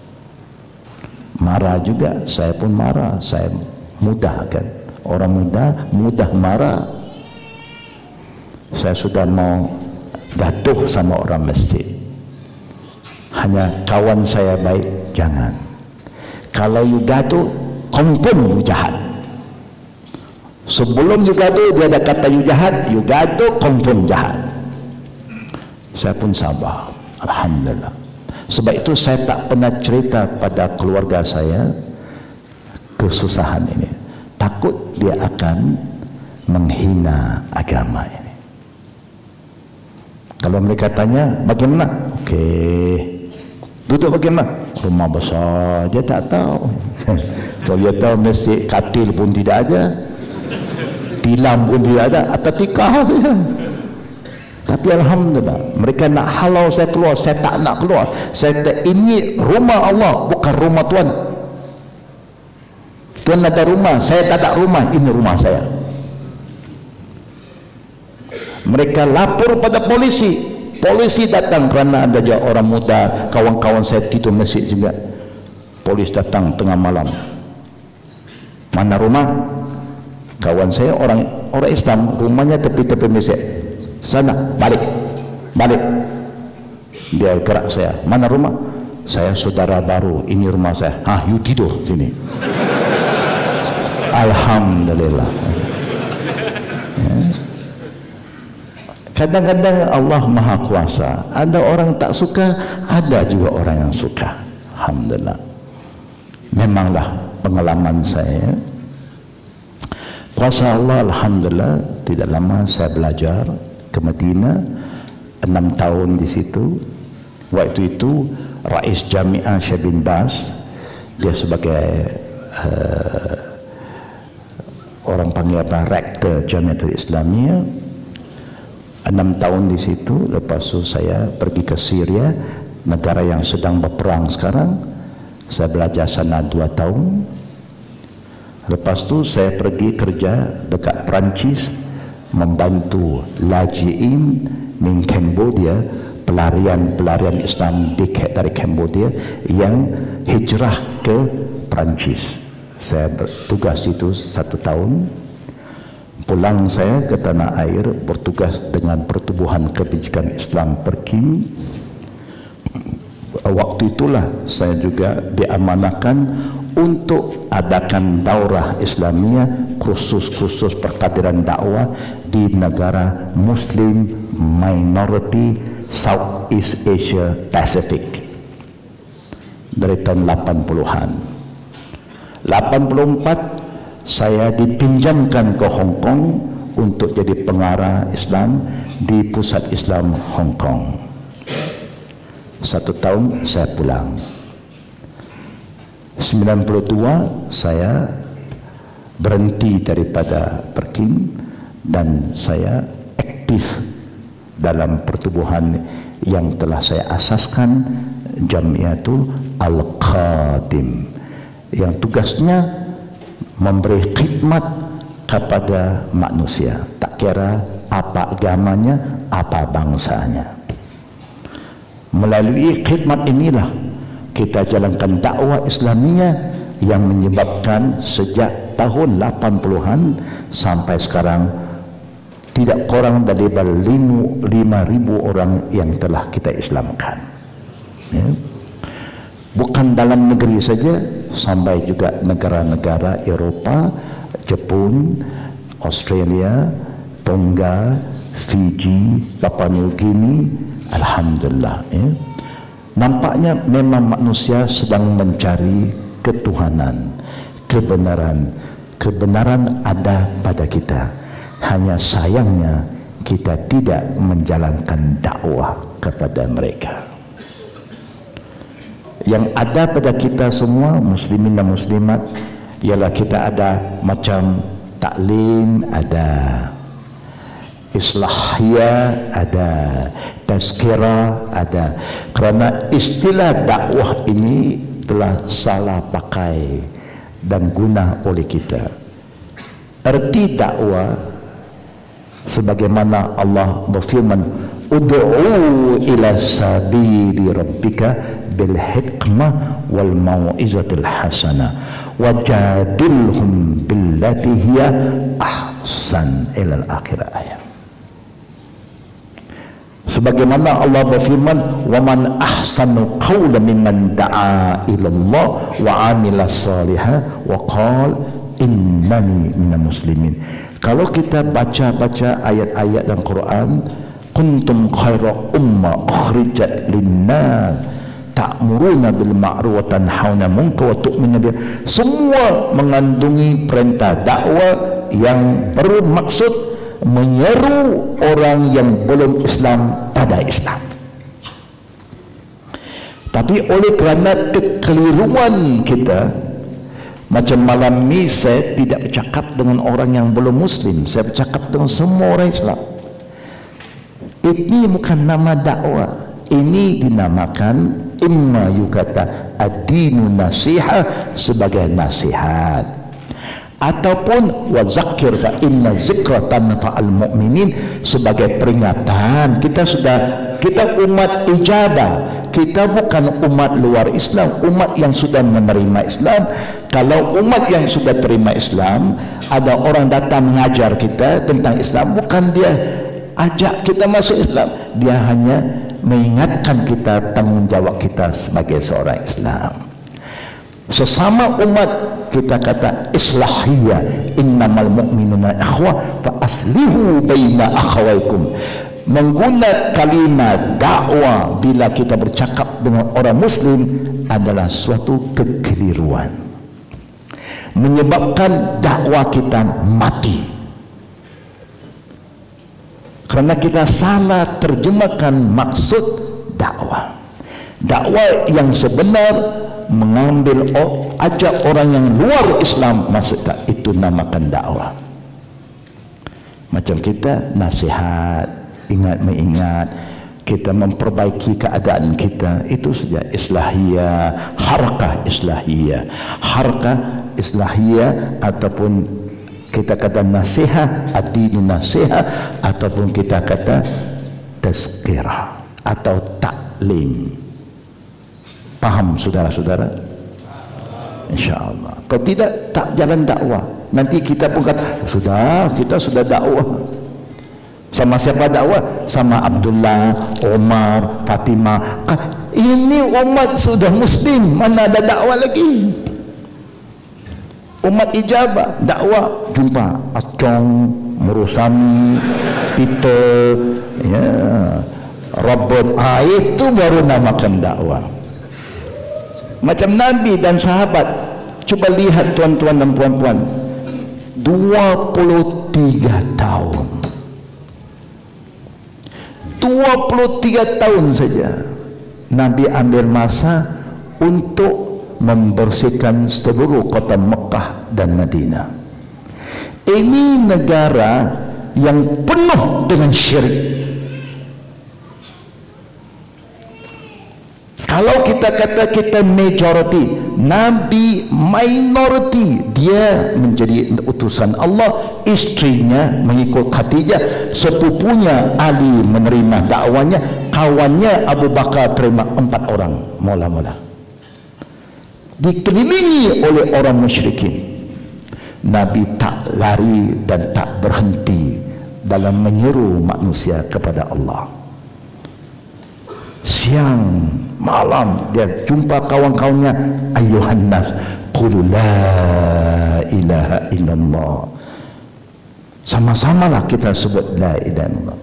Marah juga, saya pun marah. Saya mudah kan, orang muda mudah marah. Saya sudah mau gaduh sama orang masjid. Hanya kawan saya baik, jangan. Kalau you gaduh, confirm you jahat. Sebelum you gaduh, dia ada kata you jahat, you gaduh, confirm jahat. Saya pun sabar, alhamdulillah. Sebab itu saya tak pernah cerita pada keluarga saya kesusahan ini. Takut dia akan menghina agama ini. Kalau mereka tanya bagaimana, okey, duduk bagaimana? Rumah besar, dia tak tahu. Kalau dia tahu masjid, katil pun tidak ada, tilam pun tidak ada, atas tikar saja. Tapi alhamdulillah, mereka nak halau saya keluar, saya tak nak keluar. Saya kata, ini rumah Allah, bukan rumah Tuan. Tuan ada rumah, saya tak ada rumah, ini rumah saya. Mereka lapor pada polisi. Polisi datang kerana ada je orang muda, kawan-kawan saya tidur masjid juga. Polis datang tengah malam. Mana rumah? Kawan saya orang orang Islam, rumahnya tepi-tepi masjid. Sana, balik, balik. Dia gerak saya. Mana rumah? Saya saudara baru, ini rumah saya. Ah, you tidur sini. Alhamdulillah. Ya. Kadang-kadang Allah Maha Kuasa. Ada orang tak suka, ada juga orang yang suka. Alhamdulillah. Memanglah pengalaman saya. Kuasa Allah, alhamdulillah, tidak lama saya belajar ke Madinah, enam tahun di situ. Waktu itu Rais Jami'ah Syekh bin Baz, dia sebagai uh, orang panggil apa, rektor Jamiatul Islamiyah. Enam tahun di situ. Lepas itu saya pergi ke Syria, negara yang sedang berperang sekarang. Saya belajar sana dua tahun. Lepas tu saya pergi kerja dekat Perancis membantu lajiin min Cambodia, pelarian-pelarian Islam dari Cambodia yang hijrah ke Perancis. Saya bertugas itu satu tahun. Pulang saya ke tanah air bertugas dengan Pertubuhan Kebajikan Islam Perkim. Waktu itulah saya juga diamanahkan untuk adakan daurah Islamiyah khusus-khusus perkadiran dakwah di negara Muslim Minority Southeast Asia Pacific dari tahun lapan puluhan. lapan puluh empat saya dipinjamkan ke Hong Kong untuk jadi pengarah Islam di Pusat Islam Hong Kong. Satu tahun saya pulang. sembilan puluh dua saya berhenti daripada Perkim dan saya aktif dalam pertubuhan yang telah saya asaskan, Jamiatul Al-Qadim, yang tugasnya memberi khidmat kepada manusia, tak kira apa agamanya, apa bangsanya. Melalui khidmat inilah kita jalankan dakwah Islamiyah yang menyebabkan sejak tahun lapan puluhan sampai sekarang tidak kurang dari lima ribu orang yang telah kita Islamkan, ya. Bukan dalam negeri saja, sampai juga negara-negara Eropah, Jepun, Australia, Tonga, Fiji, Papua New Guinea. Alhamdulillah, ya. Nampaknya memang manusia sedang mencari ketuhanan, kebenaran. Kebenaran ada pada kita, hanya sayangnya kita tidak menjalankan dakwah kepada mereka. Yang ada pada kita semua muslimin dan muslimat ialah kita ada macam taklim, ada islahiyah, ada tazkirah, ada. Kerana istilah dakwah ini telah salah pakai dan guna oleh kita. Erti dakwah sebagaimana Allah berfirman, ud'u ila sabili rabbika bil hikmah wal mau'izatil hasanah wajadilhum billati hiya ahsan ilal akhir ayat. Sebagaimana Allah berfirman, wa man ahsanu qawlan mimman da'a ilallah wa amila salihah wa qala innani minal muslimin. Kalau kita baca-baca ayat-ayat dalam Quran, kuntum khaira umma ukhrijat linnas ta'muruna bil ma'ruf wa tanhauna 'anil munkar wa tu'minuna billah, semua mengandungi perintah dakwah yang bermaksud menyeru orang yang belum Islam pada Islam. Tapi oleh kerana kekeliruan kita, macam malam ni saya tidak bercakap dengan orang yang belum Muslim, saya bercakap dengan semua orang Islam. Ini bukan nama dakwah, ini dinamakan imma yukata ad-dinu nasihat, sebagai nasihat, ataupun wa zakir fa inna zikra tanfa'al mu'minin, sebagai peringatan. Kita sudah, kita umat ijabah, kita bukan umat luar Islam, umat yang sudah menerima Islam. Kalau umat yang sudah terima Islam, ada orang datang mengajar kita tentang Islam, bukan dia ajak kita masuk Islam, dia hanya mengingatkan kita tanggungjawab kita sebagai seorang Islam. Sesama umat kita kata islahiyah, innamal mu'minuna ikhwah fa aslihu baina akhawaikum. Mengguna kalimat dakwah bila kita bercakap dengan orang Muslim adalah suatu kekeliruan, menyebabkan dakwah kita mati kerana kita salah terjemahkan maksud dakwah. Dakwah yang sebenar mengambil oh, ajak orang yang luar Islam masuk, tak, itu namakan dakwah. Macam kita nasihat, ingat mengingat, kita memperbaiki keadaan kita, itu saja islahiyah, harakah islahiyah. Harakah islahiyah ataupun kita kata nasihat, ad-din nasihat, ataupun kita kata tazkirah atau taklim. Paham saudara-saudara? InsyaAllah. Kalau tidak, tak jalan dakwah. Nanti kita pun kata, sudah, kita sudah dakwah. Sama siapa dakwah? Sama Abdullah, Omar, Fatimah. Ini umat sudah muslim, mana ada dakwah lagi? Umat ijabah, dakwah, jumpa Acong, Murusami, Peter, ya, Robert. Ah, itu baru namakan dakwah. Macam Nabi dan sahabat. Coba lihat tuan-tuan dan puan-puan, dua puluh tiga tahun, dua puluh tiga tahun saja Nabi ambil masa untuk membersihkan seluruh kota Mekah dan Madinah. Ini negara yang penuh dengan syirik. Kalau kita kata kita majority, Nabi minority. Dia menjadi utusan Allah, istrinya mengikut Khadijah, sepupunya Ali menerima dakwanya, kawannya Abu Bakar terima, empat orang mula-mula. Dikelilingi oleh orang musyrikin. Nabi tak lari dan tak berhenti dalam menyeru manusia kepada Allah. Siang malam dia jumpa kawan-kawannya, ayuhan nas qul la ilaha illallah. Sama-samalah kita sebut la ilaha illallah.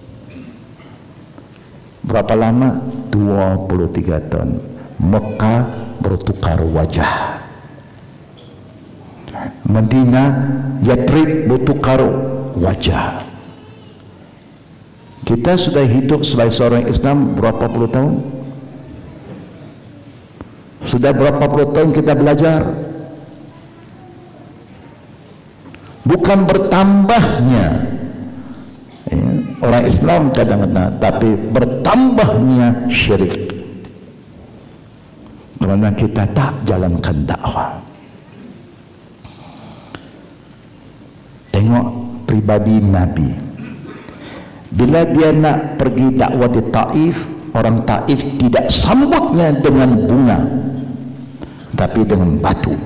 Berapa lama? dua puluh tiga tahun. Mekah bertukar wajah, Madinah, Yathrib bertukar wajah. Kita sudah hidup sebagai seorang Islam berapa puluh tahun? Sudah berapa puluh tahun kita belajar? Bukan bertambahnya ya, orang Islam kadang-kadang, tapi bertambahnya syirik. Karena kita tak jalankan dakwah. Tengok pribadi Nabi. Bila dia nak pergi dakwah di Taif, orang Taif tidak sambutnya dengan bunga, tapi dengan batu,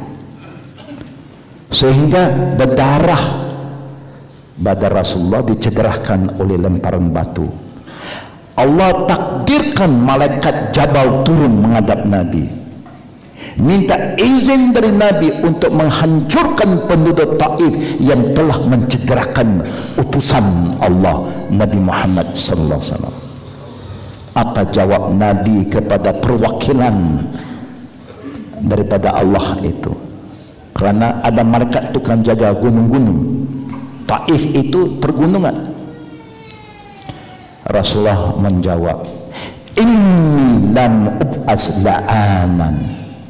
sehingga berdarah badan Rasulullah dicederahkan oleh lemparan batu. Allah takdirkan malaikat Jabal turun menghadap Nabi, minta izin dari Nabi untuk menghancurkan penduduk Taif yang telah mencederahkan utusan Allah Nabi Muhammad sallallahu alaihi wasallam. Apa jawab Nabi kepada perwakilan daripada Allah itu? Kerana ada malaikat tukang jaga gunung-gunung. Taif itu pergunungan. Rasulullah menjawab, inni lam ub'as la'anan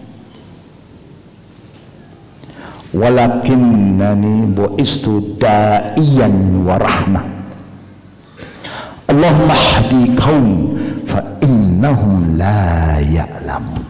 walakinnani bu'istu da'iyan wa rahmah. Allahumma hdi qaum fa innahum la ya'lamun.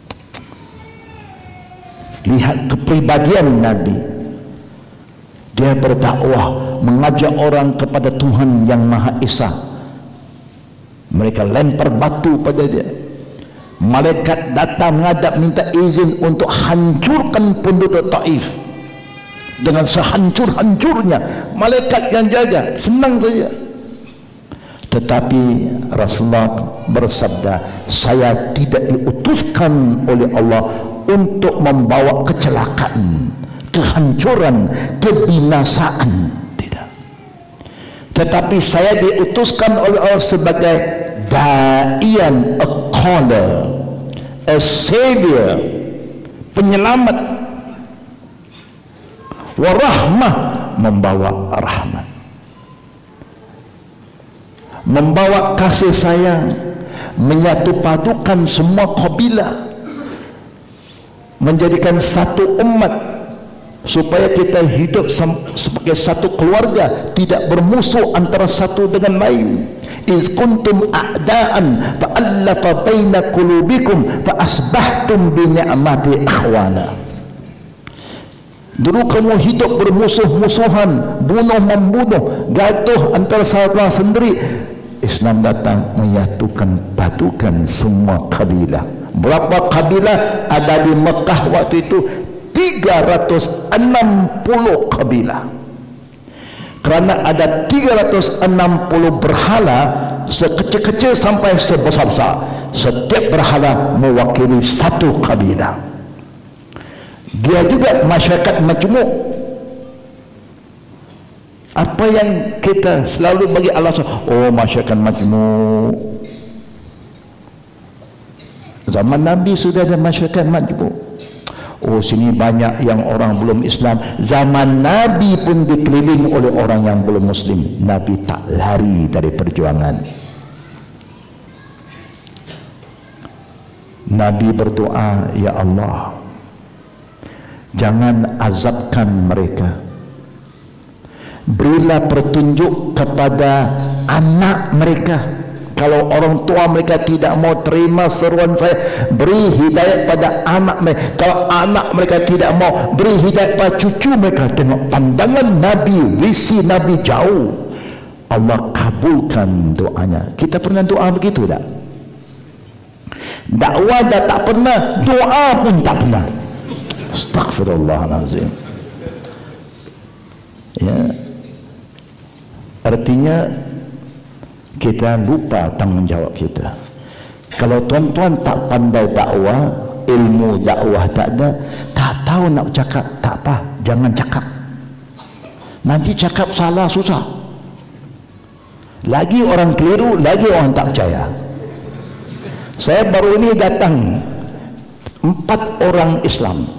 Lihat kepribadian Nabi. Dia berdakwah, mengajak orang kepada Tuhan yang Maha Esa. Mereka lempar batu pada dia. Malaikat datang menghadap minta izin untuk hancurkan penduduk Taif dengan sehancur-hancurnya. Malaikat yang jaga senang saja. Tetapi Rasulullah bersabda, saya tidak diutuskan oleh Allah untuk membawa kecelakaan, kehancuran, kebinasaan. Tidak. Tetapi saya diutuskan oleh Allah sebagai da'ian, a caller, a savior, penyelamat, warahmah, membawa rahmat, membawa kasih sayang, menyatu padukan semua kabilah, menjadikan satu umat, supaya kita hidup sebagai satu keluarga, tidak bermusuh antara satu dengan lain. Iz kuntum a'daan fa'allafa baina qulubikum fa asbahtum bi ni'mati akhwana. Dulu kamu hidup bermusuh-musuhan, bunuh-membunuh, gaduh antara saudara sendiri. Islam datang menyatukan, padukan semua kabilah. Berapa kabilah ada di Mekah waktu itu? tiga ratus enam puluh kabilah. Kerana ada tiga ratus enam puluh berhala, sekecil-kecil sampai sebesar-besar. Setiap berhala mewakili satu kabilah. Dia juga masyarakat majmuk. Apa yang kita selalu bagi alasan, oh masyarakat majmuk. Zaman Nabi sudah ada masyarakat majmuk. Oh sini banyak yang orang belum Islam. Zaman Nabi pun dikelilingi oleh orang yang belum Muslim. Nabi tak lari dari perjuangan. Nabi berdoa, ya Allah, jangan azabkan mereka. Berilah petunjuk kepada anak mereka. Kalau orang tua mereka tidak mau terima seruan saya, beri hidayat pada anak mereka. Kalau anak mereka tidak mau, beri hidayat pada cucu mereka. Tengok pandangan Nabi, visi Nabi jauh. Allah kabulkan doanya. Kita pernah doa begitu tak? Dakwah dah tak pernah, doa pun tak pernah. Astaghfirullahalazim. Ya, artinya kita lupa tanggungjawab kita. Kalau tuan-tuan tak pandai dakwah, ilmu dakwah tak ada, tak tahu nak cakap, tak apa, jangan cakap. Nanti cakap salah susah. Lagi orang keliru, lagi orang tak percaya. Saya baru ini datang empat orang Islam.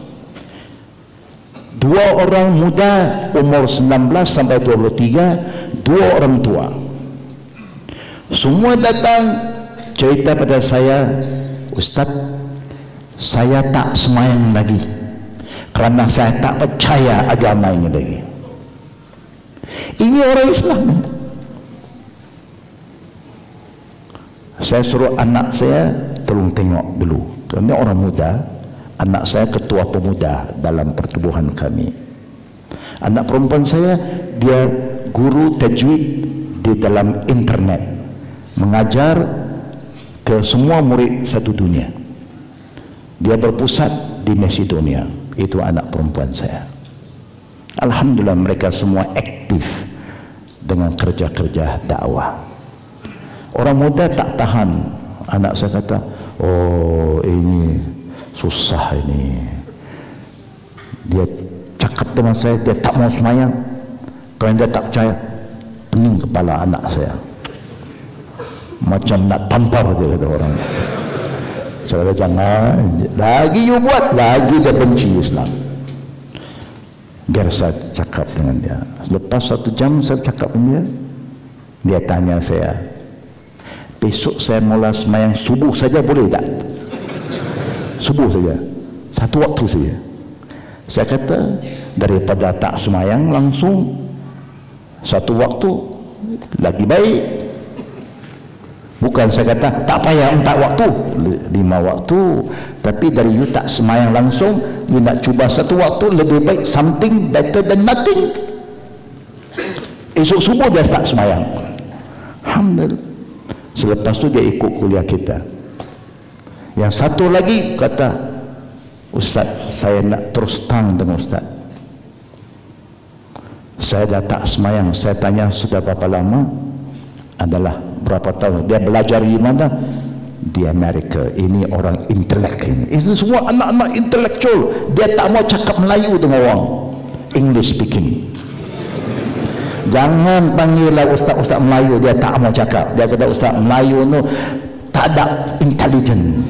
Dua orang muda umur sembilan belas sampai dua puluh tiga, dua orang tua. Semua datang cerita pada saya, Ustaz, saya tak semayang lagi kerana saya tak percaya agama ini lagi. Ini orang Islam. Saya suruh anak saya tolong tengok dulu. Ini orang muda, anak saya ketua pemuda dalam pertubuhan kami. Anak perempuan saya dia guru tajwid di dalam internet, mengajar ke semua murid satu dunia. Dia berpusat di Macedonia. Itu anak perempuan saya. Alhamdulillah mereka semua aktif dengan kerja-kerja dakwah. Orang muda tak tahan. Anak saya kata, oh ini susah ini. Dia cakap dengan saya, dia tak mau semayang kerana dia tak percaya. Pening kepala anak saya, macam nak tampar dia, kata orang. Saya kata jangan, lagi you buat, lagi dia benci Islam. Biar saya cakap dengan dia. Lepas satu jam saya cakap dengan dia, dia tanya saya, besok saya mula semayang subuh saja boleh tak? Subuh saja, satu waktu saja. Saya kata daripada tak semayang langsung satu waktu lagi baik. Bukan saya kata tak payah empat waktu, lima waktu. Tapi dari you tak semayang langsung, you nak cuba satu waktu, lebih baik something better than nothing. Esok subuh dia tak semayang. Alhamdulillah. Selepas tu dia ikut kuliah kita. Yang satu lagi kata, Ustaz, saya nak terus terang dengan Ustaz, saya dah tak semayang. Saya tanya sudah berapa lama? Adalah berapa tahun. Dia belajar di mana? Di Amerika. Ini orang intelek ini. Ini semua anak-anak intelektual. Dia tak mau cakap Melayu dengan orang English speaking. Jangan panggillah ustaz-ustaz Melayu, dia tak mau cakap. Dia kata ustaz Melayu tu tak ada intelligent,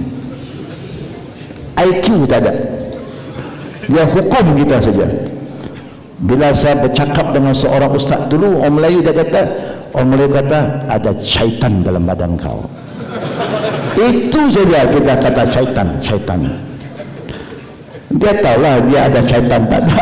I Q tak ada. Dia hukum kita saja. Bila saya bercakap dengan seorang ustaz dulu, orang Melayu dia kata, orang Melayu kata ada syaitan dalam badan kau. Itu saja kita kata syaitan, syaitan. Dia tahulah dia ada syaitan tak ada.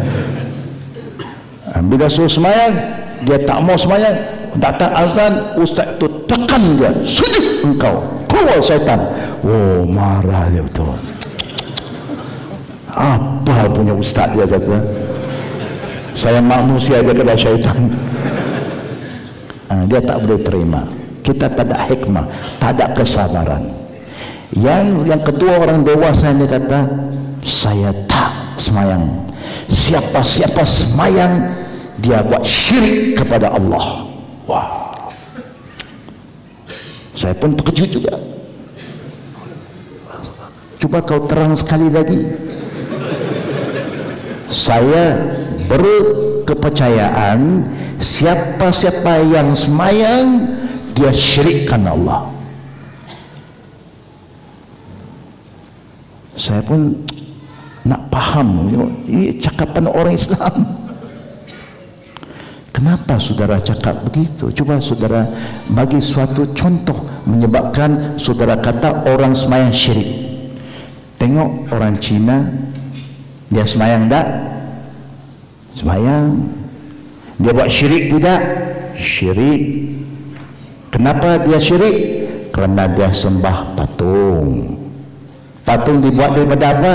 Bila suruh semayang, dia tak mau semayang. Datang azan, ustaz tu tekan dia, sujud engkau, keluar syaitan. Oh, marah dia betul. Apa punya ustaz dia kata, saya manusia dia kata syaitan. Ha, dia tak boleh terima. Kita tak ada hikmah, tak ada kesabaran. Yang yang kedua, orang dewasa dia kata, saya tak semayang. Siapa-siapa semayang, dia buat syirik kepada Allah. Wah, saya pun terkejut juga. Coba kau terang sekali lagi. Saya berkepercayaan siapa-siapa yang semayang, dia syirikkan Allah. Saya pun nak faham, ini cakapan orang Islam. Kenapa saudara cakap begitu? Coba saudara bagi suatu contoh menyebabkan saudara kata orang semayang syirik. Tengok orang Cina, dia semayang tak? Semayang. Dia buat syirik tidak? Syirik. Kenapa dia syirik? Kerana dia sembah patung. Patung dibuat daripada apa?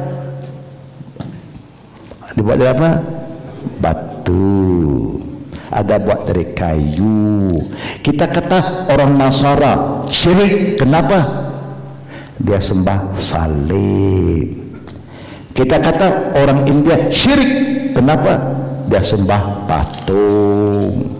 Dibuat dari apa? Batu. Ada buat dari kayu. Kita kata orang Nasara syirik. Kenapa? Dia sembah salib. Kita kata orang India syirik. Kenapa? Dia sembah patung.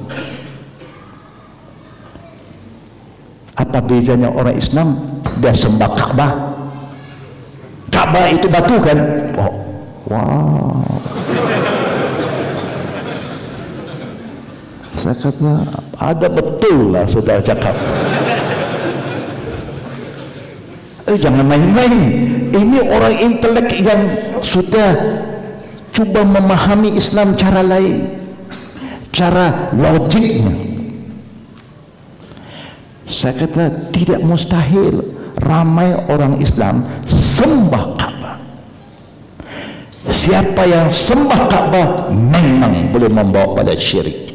Apa bezanya orang Islam? Dia sembah Kaabah. Kaabah itu batu kan? Oh, wow. Saya kata ada betul lah saudara cakap. Eh, jangan main-main. Ini orang intelek yang sudah cuba memahami Islam cara lain, cara logiknya. Saya kata tidak mustahil ramai orang Islam sembah Kaabah. Siapa yang sembah Kaabah memang boleh membawa pada syirik.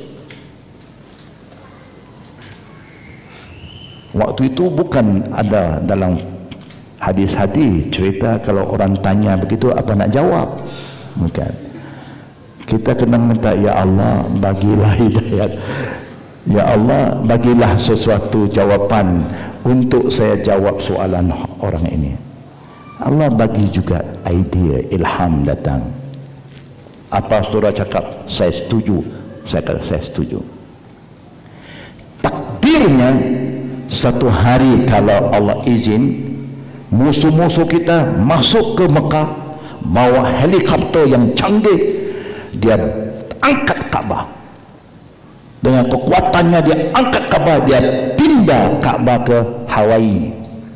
Waktu itu bukan ada dalam hadis-hadis cerita kalau orang tanya begitu apa nak jawab. Bukan. Kita kena minta, ya Allah bagilah hidayat, ya Allah bagilah sesuatu jawapan untuk saya jawab soalan orang ini. Allah bagi juga idea, ilham datang. Apa saudara cakap? Saya setuju. Saya kata saya setuju. Takdirnya satu hari kalau Allah izin, musuh-musuh kita masuk ke Mekah bawa helikopter yang canggih, dia angkat Kaabah dengan kekuatannya, dia angkat Kaabah, dia pindah Kaabah ke Hawaii.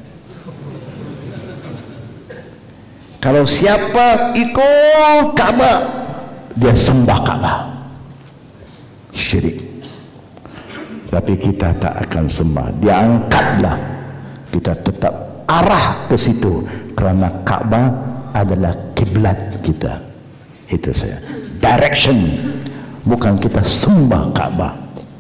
Kalau siapa ikut Kaabah, dia sembah Kaabah, syirik. Tapi kita tak akan sembah, dia angkatlah, kita tetap arah ke situ kerana Kaabah adalah kiblat kita. Itu saya direction, bukan kita sembah Kaabah.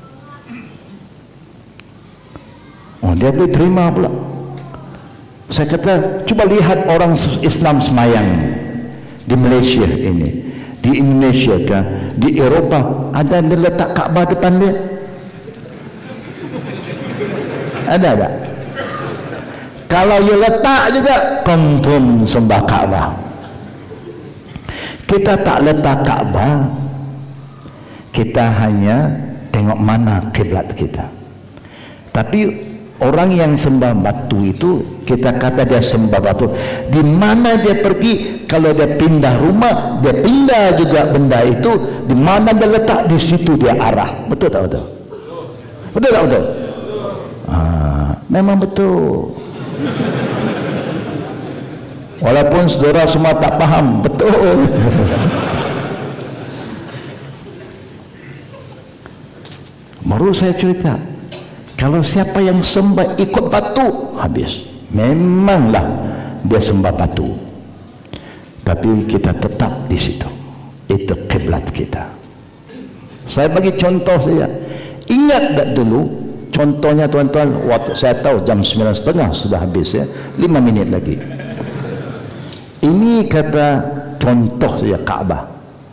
Oh, dia boleh terima pula. Saya kata cuba lihat orang Islam semayang di Malaysia ini, di Indonesia kan, di Eropah, ada yang letak Kaabah depan dia? Ada tak? Kalau you letak juga confirm sembah Kaabah. Kita tak letak Kaabah, kita hanya tengok mana kiblat kita. Tapi orang yang sembah batu itu, kita kata dia sembah batu. Di mana dia pergi, kalau dia pindah rumah, dia pindah juga benda itu. Di mana dia letak, di situ dia arah. Betul tak betul? Betul tak betul? Ah, memang betul. Walaupun saudara semua tak faham, betul. Baru saya cerita, kalau siapa yang sembah ikut batu, habis. Memanglah dia sembah batu. Tapi kita tetap di situ. Itu kiblat kita. Saya bagi contoh saja. Ingat tak dulu? Contohnya tuan-tuan, waktu saya tahu jam sembilan tiga puluh sudah habis ya, lima minit lagi. Ini kata contoh saja Kaabah.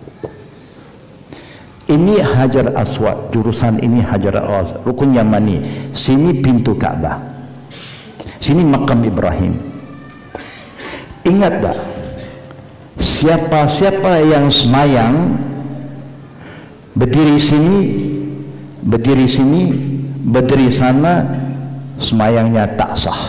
Ini Hajar Aswad, jurusan ini Hajar Aswad, Rukun Yamani, sini pintu Kaabah, sini makam Ibrahim. Ingat tak, siapa-siapa yang semayang berdiri sini, berdiri sini, berdiri sana, semayangnya tak sah.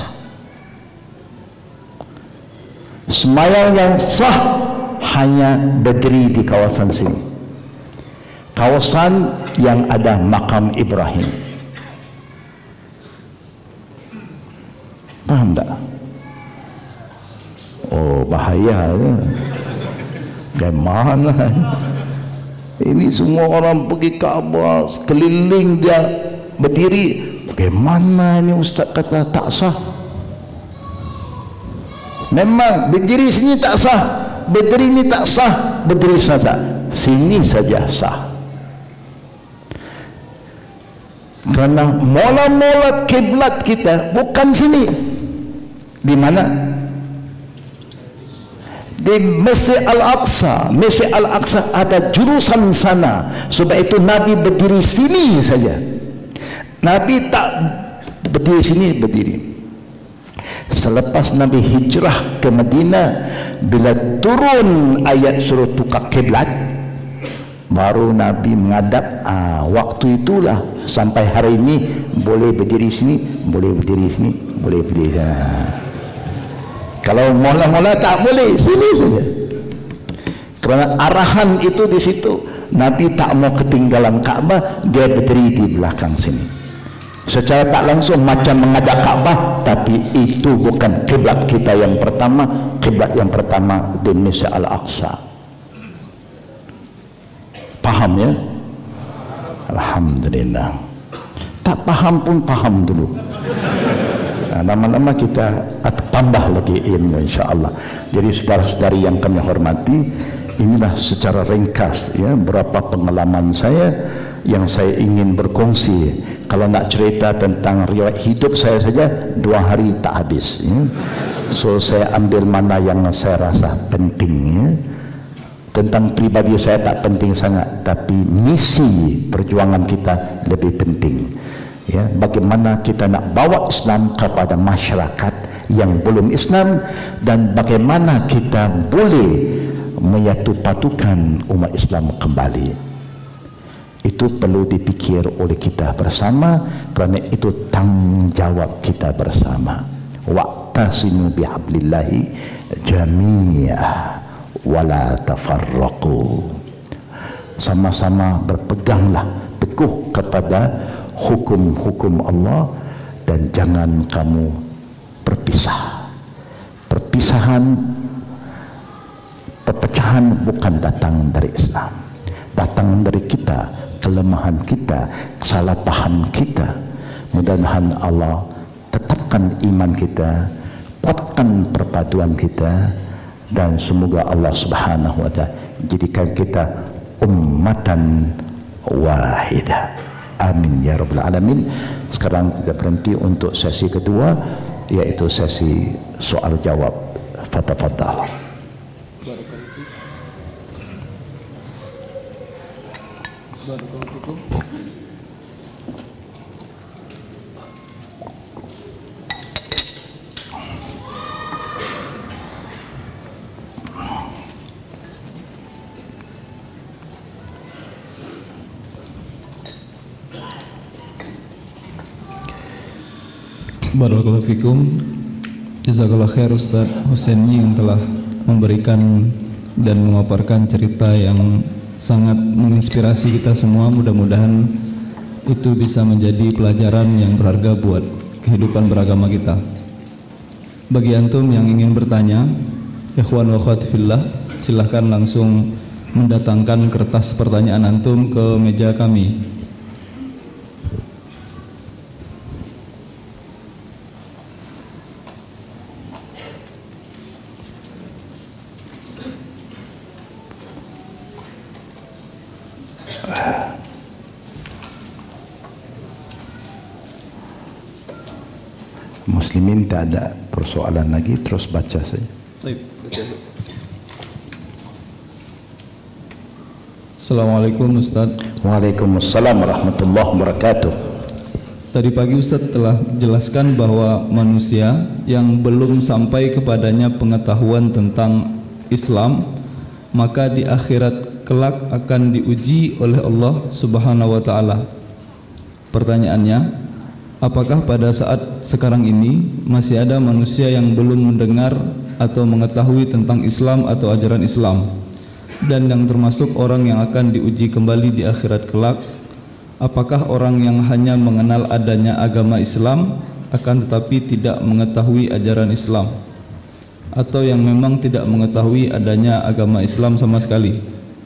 Semayang yang sah hanya berdiri di kawasan sini, kawasan yang ada makam Ibrahim. Paham tak? Oh, bahaya. Bagaimana? Ini semua orang pergi Kaabah, sekeliling dia berdiri. Bagaimana ini Ustaz kata tak sah? Memang berdiri sini tak sah, berdiri ini tak sah, berdiri saja, sini saja sah. Karena mula-mula kiblat kita bukan sini. Di mana? Di Masjid Al-Aqsa. Masjid Al-Aqsa ada jurusan sana. Sebab itu Nabi berdiri sini saja. Nabi tak berdiri sini, berdiri. Selepas Nabi hijrah ke Madinah, bila turun ayat suruh tukar kiblat, baru Nabi menghadap. Ah, waktu itulah sampai hari ini boleh berdiri sini, boleh berdiri sini, boleh berdiri sana. Kalau mula-mula tak boleh, sini saja. Kerana arahan itu di situ. Nabi tak mau ketinggalan Kaabah, dia berdiri di belakang sini. Secara tak langsung macam menghadap Kaabah, tapi itu bukan kiblat kita yang pertama. Kiblat yang pertama di Masjid Al-Aqsa. Paham ya? Alhamdulillah. Tak paham pun paham dulu. Nah, lama-lama kita tambah lagi ilmu insya-Allah. Jadi saudara-saudari yang kami hormati, inilah secara ringkas ya berapa pengalaman saya yang saya ingin berkongsi. Kalau nak cerita tentang riwayat hidup saya saja dua hari tak habis ya. So saya ambil mana yang saya rasa penting ya. Tentang pribadi saya tak penting sangat, tapi misi perjuangan kita lebih penting ya. Bagaimana kita nak bawa Islam kepada masyarakat yang belum Islam, dan bagaimana kita boleh menyatu patukan umat Islam kembali. Itu perlu dipikir oleh kita bersama, kerana itu tanggungjawab kita bersama. Wa'tasimu bihablillahi jami'ah wala tafarraqu. Sama-sama berpeganglah teguh kepada hukum-hukum Allah dan jangan kamu berpisah. Perpisahan, perpecahan bukan datang dari Islam, datang dari kita, kelemahan kita, salah paham kita. Mudah-mudahan Allah tetapkan iman kita, kuatkan perpaduan kita, dan semoga Allah Subhanahu wa taala jadikan kita ummatan wahidah. Amin ya rabbal alamin. Sekarang kita berhenti untuk sesi kedua, yaitu sesi soal jawab. Fatafadhal. Barakallahu fikum. Jazakallah khair Ustaz Husaini yang telah memberikan dan memaparkan cerita yang sangat menginspirasi kita semua. Mudah-mudahan itu bisa menjadi pelajaran yang berharga buat kehidupan beragama kita. Bagi antum yang ingin bertanya, ikhwan wa akhwat fillah, silahkan langsung mendatangkan kertas pertanyaan antum ke meja kami. Muslimin tak ada persoalan lagi, terus baca saja. Baik, baca. Assalamualaikum Ustaz. Waalaikumsalam warahmatullahi wabarakatuh. Tadi pagi Ustaz telah jelaskan bahwa manusia yang belum sampai kepadanya pengetahuan tentang Islam, maka di akhirat kelak akan diuji oleh Allah Subhanahu wa taala. Pertanyaannya, apakah pada saat sekarang ini masih ada manusia yang belum mendengar atau mengetahui tentang Islam atau ajaran Islam, dan yang termasuk orang yang akan diuji kembali di akhirat kelak? Apakah orang yang hanya mengenal adanya agama Islam akan tetapi tidak mengetahui ajaran Islam, atau yang memang tidak mengetahui adanya agama Islam sama sekali?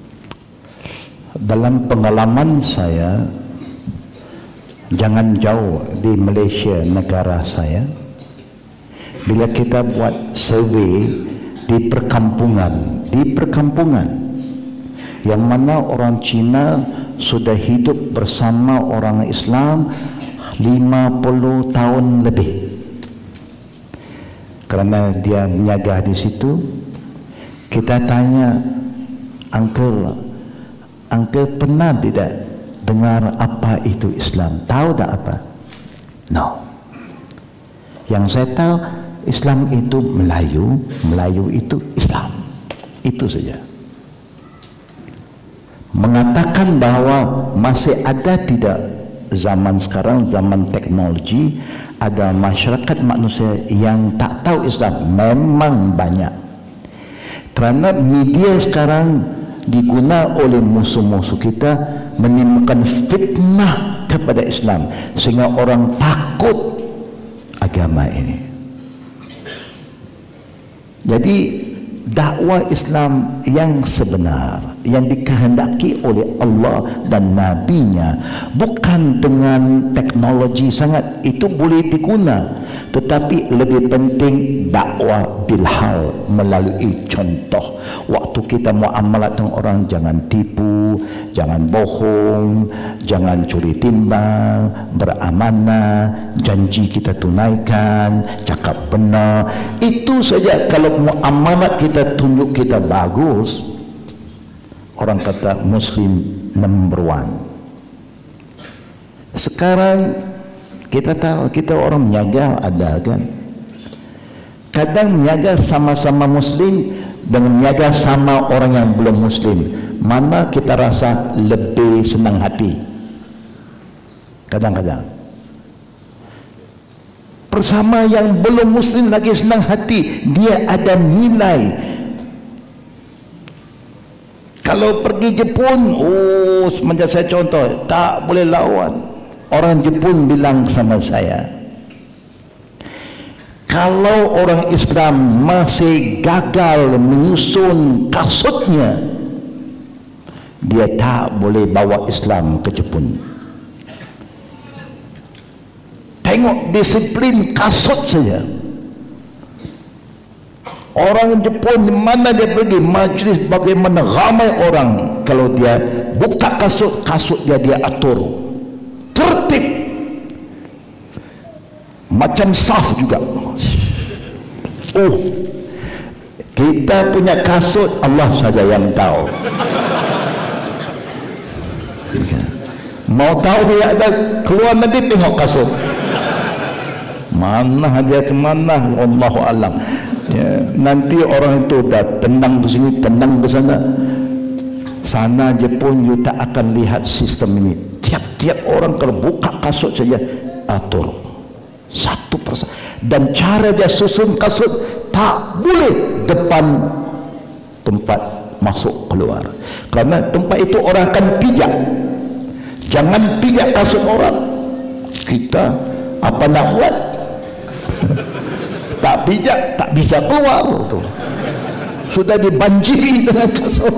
Dalam pengalaman saya, jangan jauh di Malaysia, negara saya, bila kita buat survei di perkampungan, di perkampungan yang mana orang Cina sudah hidup bersama orang Islam lima puluh tahun lebih, kerana dia menjaga di situ. Kita tanya, Uncle, Uncle pernah tidak dengar apa itu Islam? Tahu tak apa? No. Yang saya tahu, Islam itu Melayu, Melayu itu Islam. Itu saja. Mengatakan bahawa masih ada tidak zaman sekarang, zaman teknologi, ada masyarakat manusia yang tak tahu Islam? Memang banyak. Kerana media sekarang diguna oleh musuh-musuh kita menimbulkan fitnah kepada Islam, sehingga orang takut agama ini. Jadi dakwah Islam yang sebenar, yang dikehendaki oleh Allah dan Nabi-Nya, bukan dengan teknologi sangat, itu boleh diguna, tetapi lebih penting dakwah bilhal, melalui contoh. Waktu kita muamalat dengan orang, jangan tipu, jangan bohong, jangan curi timbang, beramanah, janji kita tunaikan, cakap benar. Itu saja. Kalau muamalat kita tunjuk kita bagus, orang kata Muslim number one. Sekarang kita tahu, kita orang menjaga ada kan, kadang menjaga sama-sama Muslim dengan menjaga sama orang yang belum Muslim, mana kita rasa lebih senang hati? Kadang-kadang bersama yang belum Muslim lagi senang hati, dia ada nilai. Kalau pergi Jepun, oh semenjak saya contoh, tak boleh lawan. Orang Jepun bilang sama saya, kalau orang Islam masih gagal menyusun kasutnya, dia tak boleh bawa Islam ke Jepun. Tengok disiplin kasut saja. Orang Jepun di mana dia pergi majlis, bagaimana ramai orang, kalau dia buka kasut, kasut dia dia atur tertib, macam saf juga. Oh, kita punya kasut Allah saja yang tahu. Mau tahu dia ada keluar nanti tengok kasut mana dia kemana, Allahu alam. Ya, nanti orang itu dah tenang ke sini, tenang ke sana. Sana Jepun you tak akan lihat sistem ini. Tiap-tiap orang kalau buka kasut saja atur satu persatu, dan cara dia susun kasut tak boleh depan tempat masuk keluar, kerana tempat itu orang akan pijak. Jangan pijak kasut orang. Kita apa nak buat? Tak pijak tak bisa keluar tu. Sudah dibanjiri dengan kasut.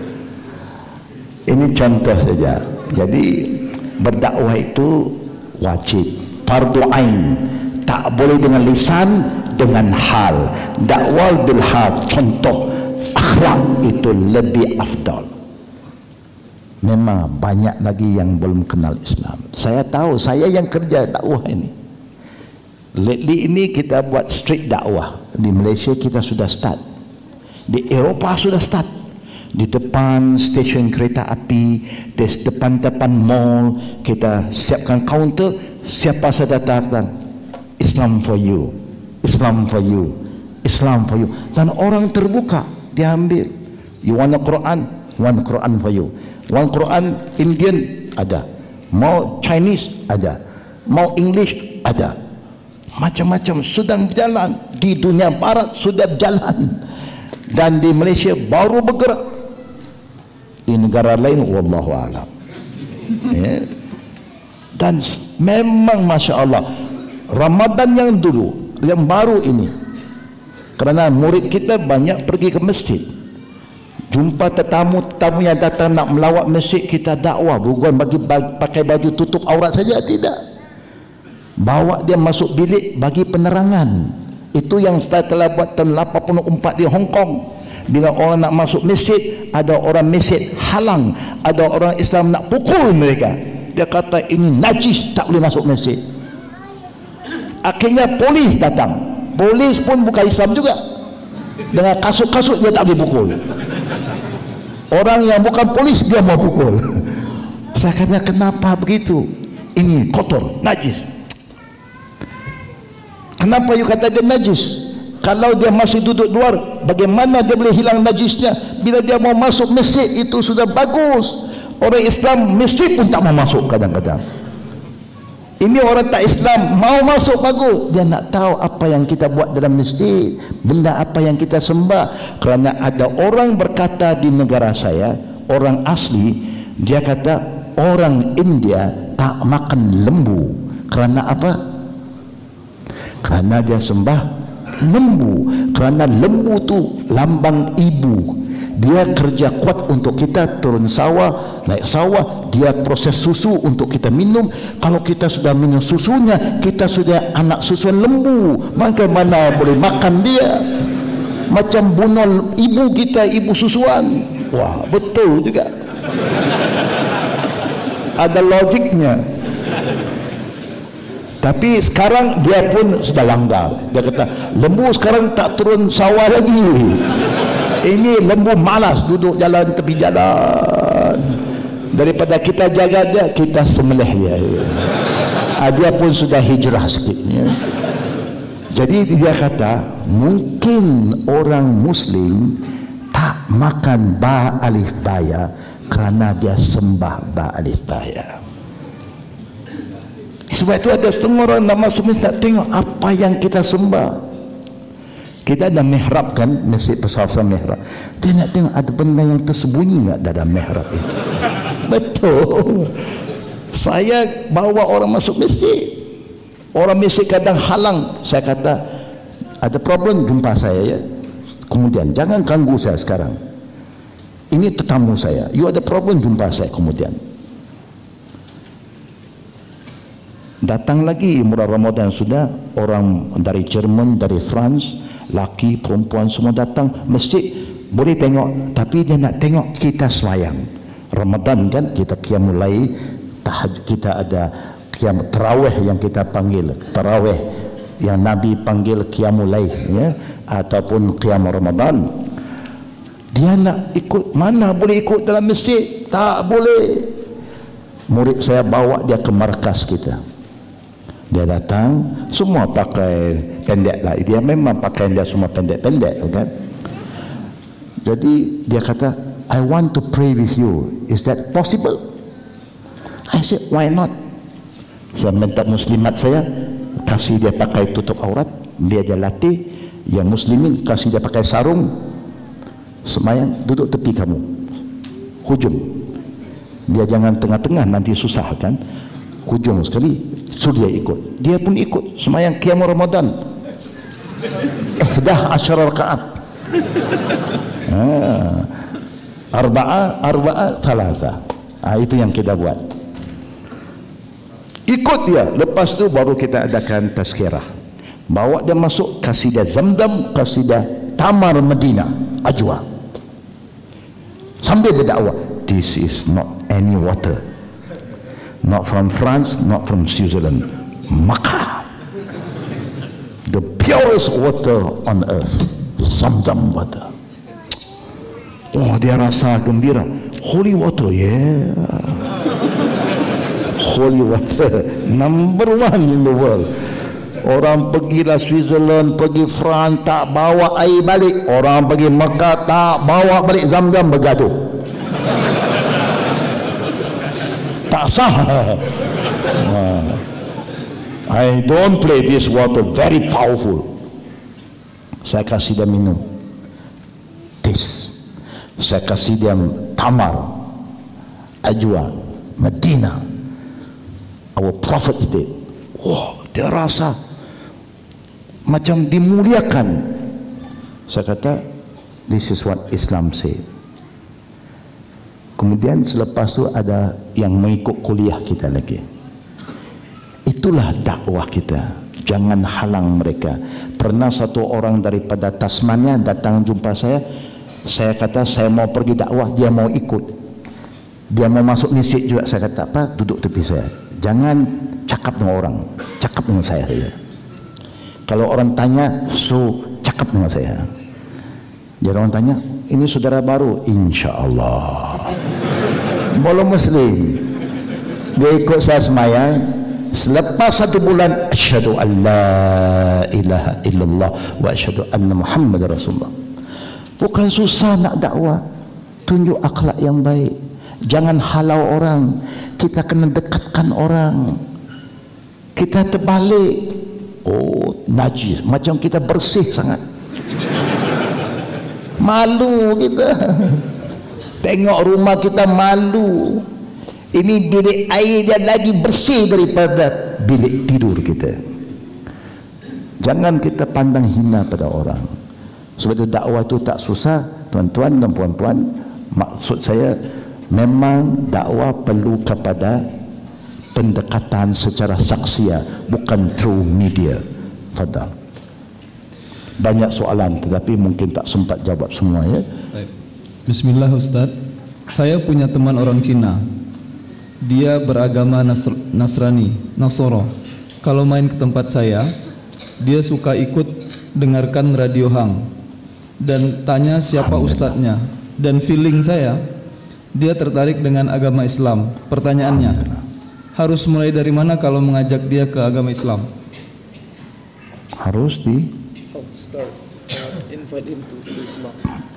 Ini contoh saja. Jadi berdakwah itu wajib, fardu ain. Tak boleh dengan lisan, dengan hal. Dakwah bil hal, contoh akhlak itu lebih afdal. Memang banyak lagi yang belum kenal Islam. Saya tahu, saya yang kerja dakwah ini. Lately ini kita buat street dakwah. Di Malaysia kita sudah start, di Eropah sudah start. di depan stesen kereta api, di depan-depan mall, kita siapkan kaunter. Siapa saja datang, Islam for you, Islam for you, Islam for you. Dan orang terbuka, dia ambil. You want a Quran? One Quran for you. One Quran Indian ada, mau Chinese ada, mau English ada. Macam-macam sedang berjalan di dunia barat, sudah berjalan, dan di Malaysia baru bergerak. Di negara lain wallahu a'lam. Ya. Dan memang Masya Allah, Ramadan yang dulu, yang baru ini, kerana murid kita banyak pergi ke masjid, jumpa tetamu-tetamu yang datang nak melawat masjid, kita dakwah, bukan bagi, bagi pakai baju tutup aurat saja, tidak. Bawa dia masuk bilik bagi penerangan. Itu yang saya telah buat tahun lapan puluh empat di Hong Kong. Bila orang nak masuk masjid, ada orang masjid halang, ada orang Islam nak pukul mereka. Dia kata ini najis, tak boleh masuk masjid. Akhirnya polis datang. Polis pun bukan Islam juga, dengan kasut-kasut dia tak boleh pukul. Orang yang bukan polis dia mau pukul. Saya kata kenapa begitu? Ini kotor, najis. Kenapa you kata dia najis? Kalau dia masih duduk luar, bagaimana dia boleh hilang najisnya? Bila dia mau masuk masjid, itu sudah bagus. Orang Islam masjid pun tak mau masuk kadang-kadang. Ini orang tak Islam mau masuk bagus. Dia nak tahu apa yang kita buat dalam masjid, benda apa yang kita sembah. Kerana ada orang berkata di negara saya, orang asli, dia kata orang India tak makan lembu. Kerana apa? Kerana dia sembah lembu. Kerana lembu tu lambang ibu. Dia kerja kuat untuk kita turun sawah, naik sawah, dia proses susu untuk kita minum. Kalau kita sudah minum susunya, kita sudah anak susuan lembu. Maka mana boleh makan dia? Macam bunuh ibu kita, ibu susuan. Wah, betul juga. Ada logiknya. Tapi sekarang dia pun sudah langgar. Dia kata lembu sekarang tak turun sawah lagi. Ini lembu malas duduk jalan tepi jalan. Daripada kita jaga dia, kita sembelih dia. Dia pun sudah hijrah sikit. Ya. Jadi dia kata mungkin orang Muslim tak makan ba alif baya kerana dia sembah ba alif baya. Sebab itu ada setengah orang nak masuk masjid nak tengok apa yang kita sembah. Kita ada mihrab kan, masjid besar-besar mihrab. Dia nak tengok ada benda yang tersembunyi tak dalam mihrab itu. Betul. Saya bawa orang masuk masjid. Orang masjid kadang halang. Saya kata ada problem, jumpa saya ya. Kemudian jangan ganggu saya sekarang. Ini tetamu saya. You ada problem, jumpa saya kemudian. Datang lagi bulan Ramadan sudah, orang dari Jerman, dari France, laki, perempuan semua datang masjid. Boleh tengok, tapi dia nak tengok kita semayang. Ramadan kan, kita qiyamul lail, kita ada qiyam tarawih yang kita panggil tarawih, yang Nabi panggil qiyamul lail ya, ataupun qiyam Ramadan. Dia nak ikut, mana boleh ikut dalam masjid? Tak boleh. Murid saya bawa dia ke markas kita. Dia datang, semua pakai pendek lah. Dia memang pakaian dia semua pendek-pendek, kan? Jadi dia kata, I want to pray with you. Is that possible? I said, why not? Saya minta muslimat saya, kasih dia pakai tutup aurat, biar dia latih. Yang muslimin kasih dia pakai sarung, semayang, duduk tepi kamu, hujung. Dia jangan tengah-tengah, nanti susah kan? Hujung sekali. Suruh dia ikut. Dia pun ikut semayang qiyam Ramadan. Ihdah asyara rakaat. Ah. Arba'a arba'a thalatha. Ah, itu yang kita buat. Ikut dia. Lepas tu baru kita adakan tazkirah. Bawa dia masuk, kasih dia Zamzam, kasih dia Tamar Medina, Ajwa. Sambil berdakwah, this is not any water. Not from France, not from Switzerland. Makkah, the purest water on earth, Zamzam water. Oh, dia rasa gembira. Holy water, yeah. Holy water, number one in the world. Orang pergilah Switzerland, pergi France, tak bawa air balik. Orang pergi Mekah, tak bawa balik Zam-Zam, bergaduh. Tak sah. I don't play this water, very powerful. Saya kasih dia minum. Taste. Saya kasih dia tamar, ajwa, Medina. Our prophet did. Wah, dia rasa macam dimuliakan. Saya kata, this is what Islam say. Kemudian selepas tu ada yang mengikut kuliah kita lagi. Itulah dakwah kita. Jangan halang mereka. Pernah satu orang daripada Tasmania datang jumpa saya. Saya kata saya mau pergi dakwah, dia mau ikut. Dia mau masuk masjid juga. Saya kata apa? Duduk tepi saya. Jangan cakap dengan orang, cakap dengan saya saja. Kalau orang tanya, so cakap dengan saya. Jadi orang tanya, ini saudara baru? Insya Allah. Belum Muslim. Dia ikut saya sembahyang. Selepas satu bulan, asyhadu an la ilaha illallah wa asyhadu anna Muhammad Rasulullah. Bukan susah nak dakwah. Tunjuk akhlak yang baik. Jangan halau orang. Kita kena dekatkan orang. Kita terbalik. Oh, najis. Macam kita bersih sangat. Malu kita. Tengok rumah kita malu. Ini bilik air dia lagi bersih daripada bilik tidur kita. Jangan kita pandang hina pada orang. Sebab itu dakwah itu tak susah, tuan-tuan dan puan-puan. Maksud saya, memang dakwah perlu kepada pendekatan secara saksia, bukan through media. Fadal. Banyak soalan, tetapi mungkin tak sempat jawab semua ya. Bismillah Ustaz. Saya punya teman orang Cina. Dia beragama Nasr Nasrani, Nasoro. Kalau main ke tempat saya, dia suka ikut dengarkan radio Hang dan tanya siapa ustadznya. Dan feeling saya, dia tertarik dengan agama Islam. Pertanyaannya, harus mulai dari mana kalau mengajak dia ke agama Islam? Harus di start uh, invite him to Islam.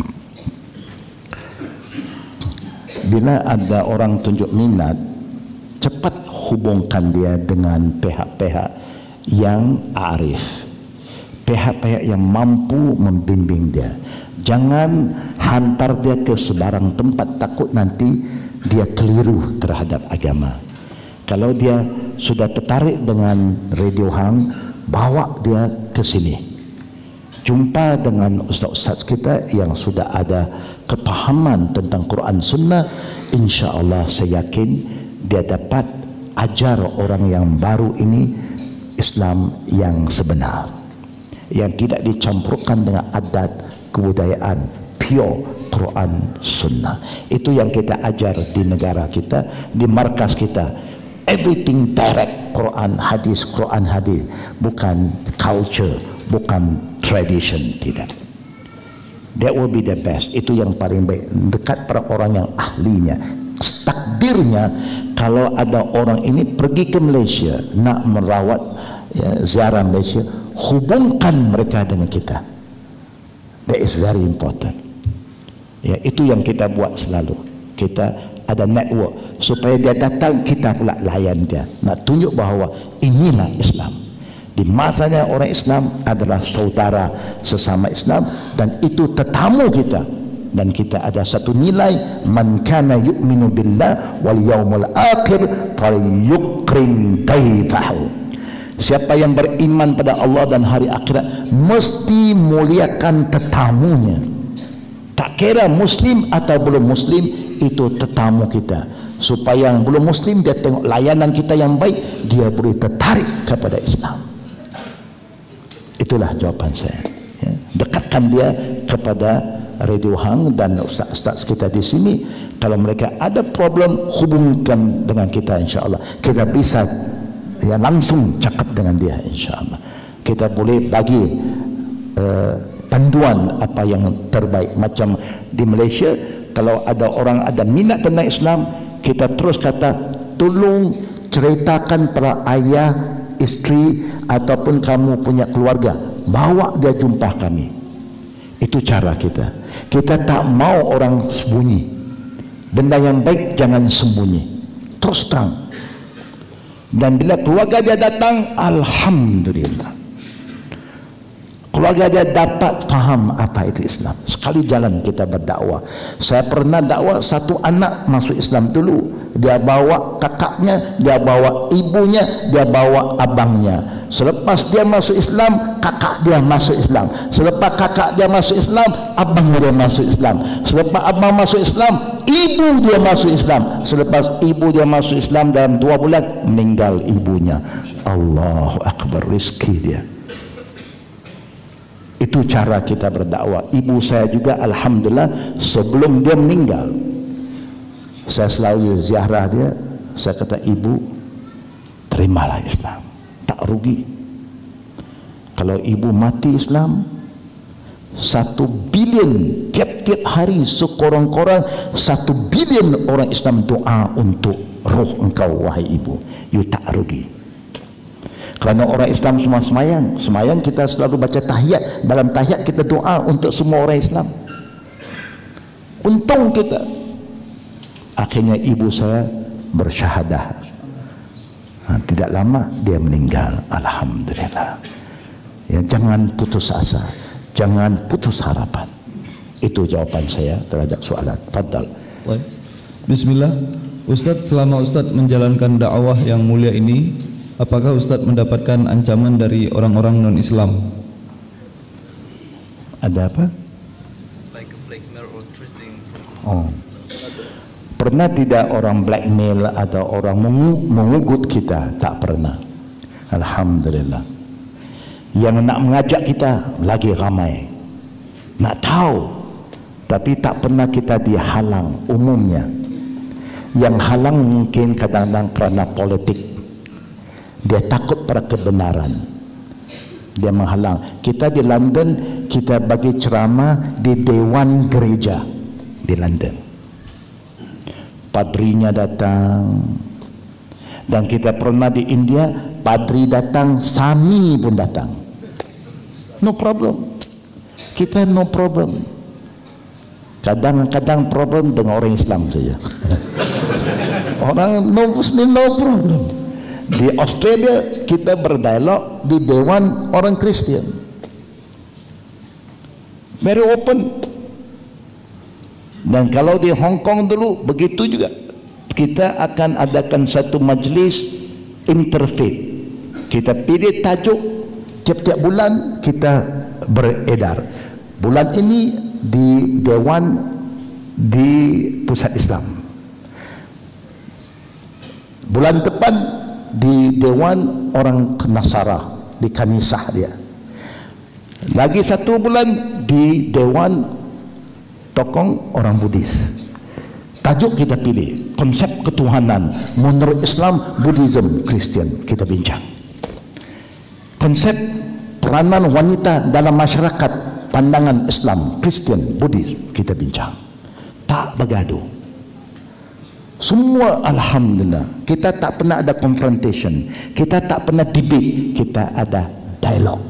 Bila ada orang tunjuk minat, cepat hubungkan dia dengan pihak-pihak yang arif, pihak-pihak yang mampu membimbing dia. Jangan hantar dia ke sebarang tempat, takut nanti dia keliru terhadap agama. Kalau dia sudah tertarik dengan Radio Hang, bawa dia ke sini. Jumpa dengan ustaz-ustaz kita yang sudah ada kepahaman tentang Quran Sunnah. Insya Allah saya yakin dia dapat ajar orang yang baru ini Islam yang sebenar, yang tidak dicampurkan dengan adat kebudayaan, pure Quran Sunnah. Itu yang kita ajar di negara kita, di markas kita. Everything direct, Quran hadis, Quran hadis, bukan culture, bukan tradition, tidak. That will be the best. Itu yang paling baik, dekat pada orang yang ahlinya. Takdirnya kalau ada orang ini pergi ke Malaysia nak merawat ya, ziarah Malaysia, hubungkan mereka dengan kita. That is very important. Ya, itu yang kita buat selalu. Kita ada network supaya dia datang, kita pula layan dia. Nak tunjuk bahawa inilah Islam. Di masanya orang Islam adalah saudara sesama Islam, dan itu tetamu kita. Dan kita ada satu nilai, man kana yu'minu billah wal yaumil akhir falyukrim dayfahu. Siapa yang beriman pada Allah dan hari akhirat mesti muliakan tetamunya. Tak kira muslim atau belum muslim, itu tetamu kita. Supaya yang belum muslim dia tengok layanan kita yang baik, dia boleh tertarik kepada Islam. Itulah jawaban saya ya. Dekatkan dia kepada Radio Hang dan ustaz-ustaz kita di sini. Kalau mereka ada problem, hubungkan dengan kita, insya-Allah. Kita bisa ya langsung cakap dengan dia, insya-Allah. Kita boleh bagi uh, panduan apa yang terbaik. Macam di Malaysia, kalau ada orang ada minat tentang Islam, kita terus kata, tolong ceritakan pada ayah, isteri ataupun kamu punya keluarga, bawa dia jumpa kami. Itu cara kita. Kita tak mau orang sembunyi. Benda yang baik jangan sembunyi, terus terang. Dan bila keluarga dia datang, alhamdulillah, keluarga dia dapat faham apa itu Islam. Sekali jalan kita berdakwah. Saya pernah dakwah, satu anak masuk Islam dulu, dia bawa kakaknya, dia bawa ibunya, dia bawa abangnya. Selepas dia masuk Islam, kakak dia masuk Islam. Selepas kakak dia masuk Islam, abang dia masuk Islam. Selepas abang masuk Islam, ibu dia masuk Islam. Selepas ibu dia masuk Islam, dalam dua bulan meninggal ibunya. Allahu Akbar, rezeki dia. Itu cara kita berdakwah. Ibu saya juga alhamdulillah, sebelum dia meninggal, saya selalu ziarah dia. Saya kata, ibu, terimalah Islam, tak rugi. Kalau ibu mati Islam, satu bilion tiap-tiap hari, sekorang-korang satu bilion orang Islam doa untuk roh engkau wahai ibu. You tak rugi. Kerana orang Islam semua semayang. Semayang kita selalu baca tahiyat. Dalam tahiyat kita doa untuk semua orang Islam. Untung kita. Akhirnya ibu saya bersyahadah. Ha, tidak lama dia meninggal. Alhamdulillah. Ya, jangan putus asa, jangan putus harapan. Itu jawaban saya terhadap soalan. Fadal. Bismillah. Ustaz, selama Ustaz menjalankan dakwah yang mulia ini, apakah Ustaz mendapatkan ancaman dari orang-orang non-Islam? Ada apa? Like a blackmail or threatening. Oh. Pernah tidak orang blackmail atau orang mengugut kita? Tak pernah. Alhamdulillah. Yang nak mengajak kita lagi ramai, nak tahu, tapi tak pernah kita dihalang. Umumnya yang halang mungkin kadang-kadang kerana politik. Dia takut pada kebenaran, dia menghalang. Kita di London, kita bagi ceramah di Dewan Gereja di London. Padrinya datang. Dan kita pernah di India, padri datang, sami pun datang. No problem. Kita no problem. Kadang-kadang problem dengan orang Islam saja. Orang no Muslim no problem. Di Australia kita berdialog di Dewan orang Kristian, very open. Dan kalau di Hong Kong dulu begitu juga. Kita akan adakan satu majlis interfaith. Kita pilih tajuk, tiap-tiap bulan kita beredar. Bulan ini di Dewan di Pusat Islam, bulan depan di Dewan orang Nasara di kanisah dia, lagi satu bulan di Dewan Tokong orang Buddhis. Tajuk kita pilih, konsep ketuhanan menurut Islam, Buddhism, Kristen, kita bincang. Konsep peranan wanita dalam masyarakat, pandangan Islam, Kristen, Buddhis, kita bincang. Tak bergaduh. Semua alhamdulillah. Kita tak pernah ada confrontation, kita tak pernah debate, kita ada dialog.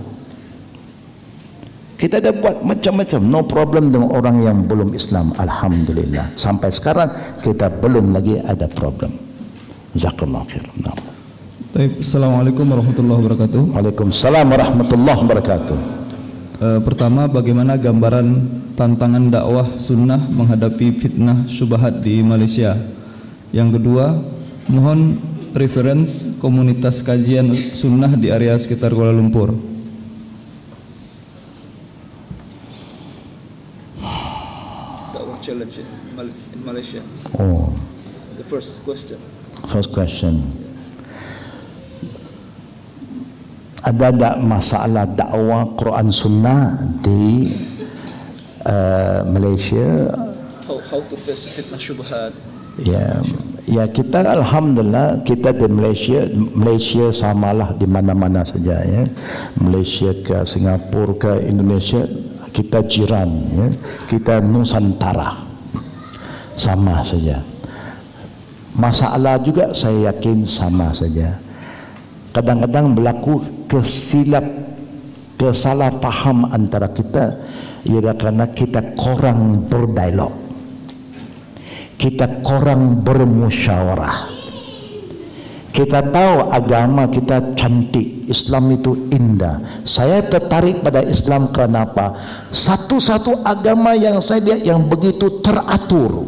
Kita ada buat macam-macam, no problem dengan orang yang belum Islam, alhamdulillah. Sampai sekarang kita belum lagi ada problem. Jazakallahu khair. Nah. Assalamualaikum warahmatullahi wabarakatuh. Waalaikumsalam warahmatullahi wabarakatuh. E, pertama, bagaimana gambaran tantangan dakwah sunnah menghadapi fitnah syubhat di Malaysia? Yang kedua, mohon reference komunitas kajian sunnah di area sekitar Kuala Lumpur. Dakwah challenge in Malaysia. Oh. The first question. First question. Ada tak masalah dakwah Quran Sunnah di uh, Malaysia? How, how to face fitnah syubhat? Ya, ya kita alhamdulillah kita di Malaysia, Malaysia samalah di mana-mana saja ya. Malaysia ke Singapura ke Indonesia, kita jiran, ya. Kita Nusantara, sama saja. Masalah juga saya yakin sama saja. Kadang-kadang berlaku kesilap, kesalahfaham antara kita, ialah kerana kita kurang berdialog, kita kurang bermusyawarah. Kita tahu agama kita cantik, Islam itu indah. Saya tertarik pada Islam kerana apa? Satu-satu agama yang saya lihat yang begitu teratur,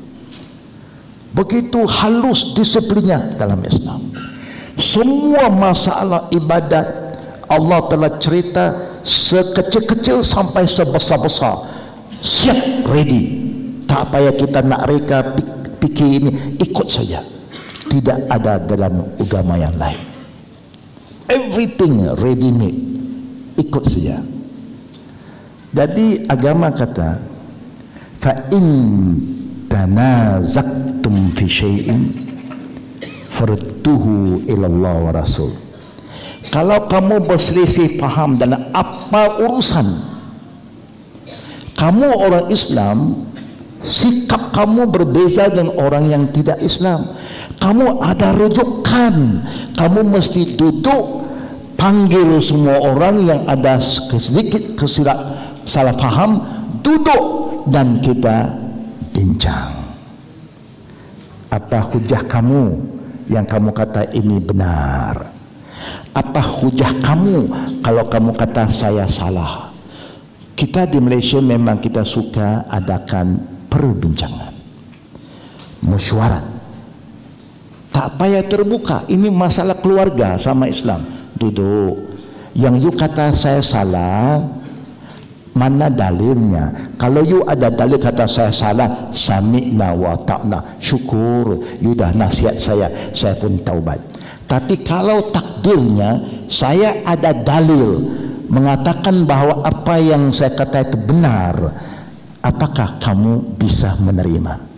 begitu halus disiplinnya dalam Islam. Semua masalah ibadat Allah telah cerita, sekecil-kecil sampai sebesar-besar, siap, ready. Tak payah kita nak reka fikir ini, ikut saja. Tidak ada dalam agama yang lain. Everything ready made, ikut saja. Jadi agama kata, fa in tanazaqtum fi syai'in farudduhu ila Allah wa Rasul. Kalau kamu berselisih faham dalam apa urusan, kamu orang Islam, sikap kamu berbeza dengan orang yang tidak Islam, kamu ada rujukan, kamu mesti duduk, panggil semua orang yang ada sedikit kesilap salah faham, duduk dan kita bincang. Apa hujah kamu yang kamu kata ini benar? Apa hujah kamu kalau kamu kata saya salah? Kita di Malaysia memang kita suka adakan perbincangan, mesyuarat. Tak payah terbuka. Ini masalah keluarga sama Islam. Duduk. Yang you kata saya salah, mana dalilnya? Kalau you ada dalil kata saya salah, sami'na wa ta'na, syukur, you dah nasihat saya, saya pun taubat. Tapi kalau takdirnya saya ada dalil mengatakan bahawa apa yang saya kata itu benar, apakah kamu bisa menerima?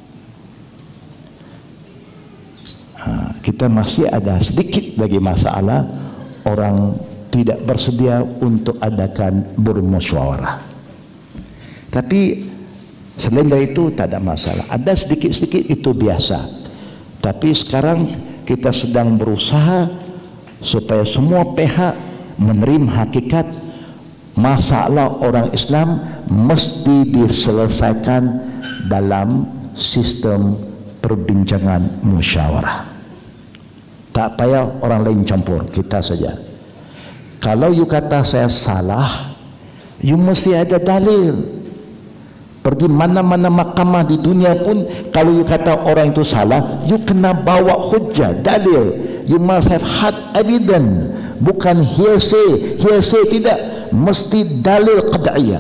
Ha, kita masih ada sedikit lagi masalah orang tidak bersedia untuk adakan bermusyawarah. Tapi selain dari itu tak ada masalah. Ada sedikit-sedikit itu biasa. Tapi sekarang kita sedang berusaha supaya semua pihak menerima hakikat masalah orang Islam mesti diselesaikan dalam sistem perbincangan musyawarah. Tak payah orang lain campur, kita saja. Kalau you kata saya salah, you mesti ada dalil. Pergi mana-mana mahkamah di dunia pun, kalau you kata orang itu salah, you kena bawa hujah, dalil. You must have hard evidence, bukan hearsay. Hearsay tidak, mesti dalil qad'iyah.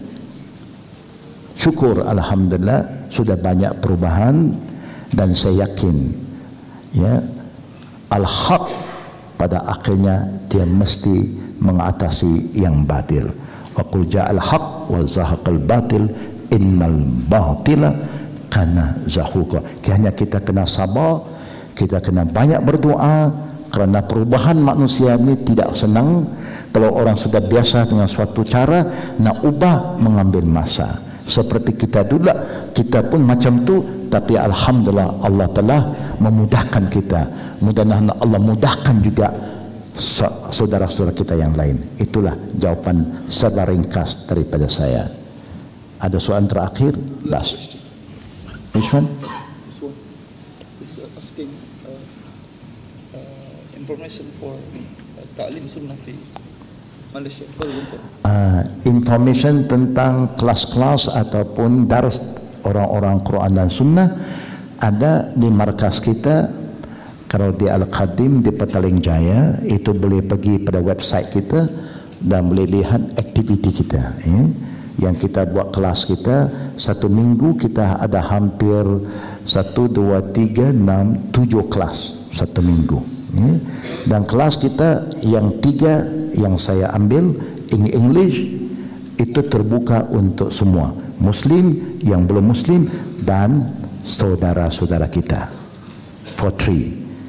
Syukur, alhamdulillah sudah banyak perubahan, dan saya yakin ya, al-haq pada akhirnya dia mesti mengatasi yang batil. Wa qul ja'al haq wa zahaqal batil innal batila kana zahuqa. Hanya kita kena sabar, kita kena banyak berdoa, kerana perubahan manusia ini tidak senang. Kalau orang sudah biasa dengan suatu cara, nak ubah mengambil masa. Seperti kita dulu, kita pun macam tu, tapi alhamdulillah Allah telah memudahkan kita. Mudah-mudahan Allah mudahkan juga saudara-saudara kita yang lain. Itulah jawapan secara ringkas daripada saya. Ada soalan terakhir? Last. Which one? This one is uh, asking uh, uh, information for uh, Ta'lim Sunnah fi Malaysia. Uh, information tentang kelas-kelas ataupun dars orang-orang Quran dan Sunnah ada di markas kita. Kalau di Al-Qadim di Petaling Jaya, itu boleh pergi pada website kita dan boleh lihat aktiviti kita ya. Yang kita buat kelas kita, satu minggu kita ada hampir satu, dua, tiga, enam, tujuh kelas satu minggu ya. Dan kelas kita yang tiga yang saya ambil in English itu terbuka untuk semua, Muslim, yang belum Muslim, dan saudara-saudara kita for free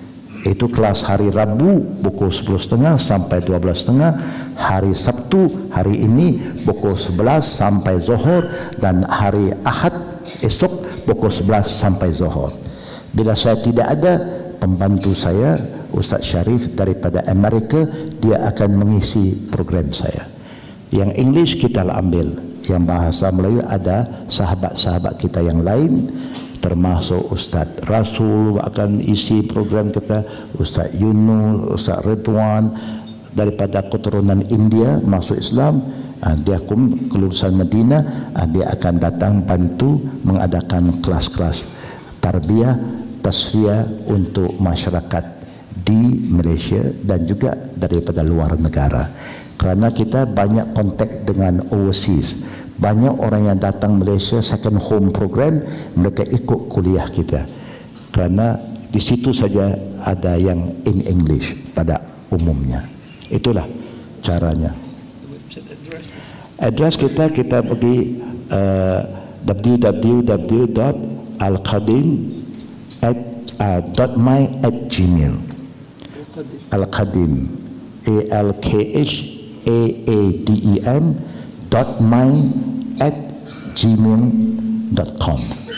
Itu kelas hari Rabu pukul sepuluh tiga puluh sampai dua belas tiga puluh, hari Sabtu hari ini pukul sebelas sampai Zuhur, dan hari Ahad esok pukul sebelas sampai Zuhur. Bila saya tidak ada, pembantu saya Ustaz Syarif daripada Amerika, dia akan mengisi program saya. Yang English kita lah ambil, yang bahasa Melayu ada sahabat-sahabat kita yang lain, termasuk Ustaz Rasul akan isi program kita, Ustaz Yunus, Ustaz Ridwan daripada keturunan India masuk Islam. Dia kelulusan Madinah, dia akan datang bantu mengadakan kelas-kelas tarbiyah, tasfiyah untuk masyarakat di Malaysia dan juga daripada luar negara. Kerana kita banyak kontak dengan overseas, banyak orang yang datang Malaysia second home program, mereka ikut kuliah kita. Kerana di situ saja ada yang in English pada umumnya. Itulah caranya. Address kita, kita pergi uh, w w w dot alqadim dot my at gmail. Al-Qadim, A L K H A A D E M dot my at gmail dot com.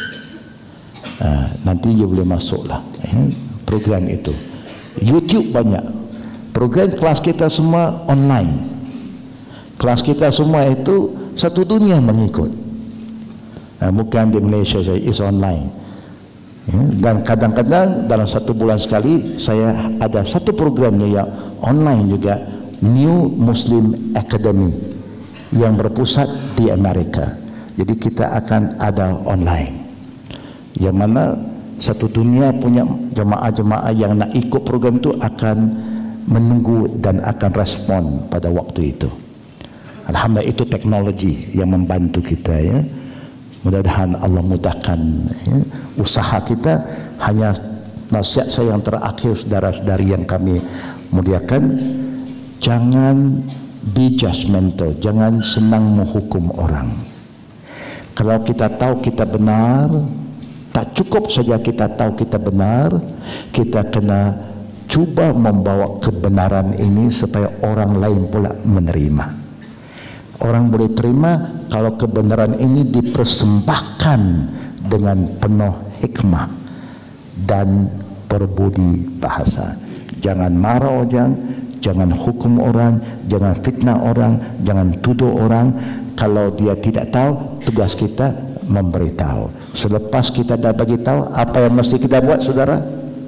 Uh, nanti you boleh masuklah eh, program itu. YouTube banyak. Program kelas kita semua online. Kelas kita semua itu satu dunia mengikut. Uh, bukan di Malaysia saja, is online. Ya, dan kadang-kadang dalam satu bulan sekali saya ada satu programnya yang online juga, New Muslim Academy yang berpusat di Amerika. Jadi kita akan ada online, yang mana satu dunia punya jemaah-jemaah yang nak ikut program itu akan menunggu dan akan respon pada waktu itu. Alhamdulillah, itu teknologi yang membantu kita ya. Mudah-mudahan Allah mudahkan ya, usaha kita. Hanya nasihat saya yang terakhir, saudara-saudari yang kami muliakan, jangan be judgmental, jangan senang menghukum orang. Kalau kita tahu kita benar, tak cukup saja kita tahu kita benar, kita kena cuba membawa kebenaran ini supaya orang lain pula menerima. Orang boleh terima kalau kebenaran ini dipersembahkan dengan penuh hikmah dan berbudi bahasa. Jangan marah orang, jangan hukum orang, jangan fitnah orang, jangan tuduh orang. Kalau dia tidak tahu, tugas kita memberitahu. Selepas kita dah bagi tahu, apa yang mesti kita buat, saudara?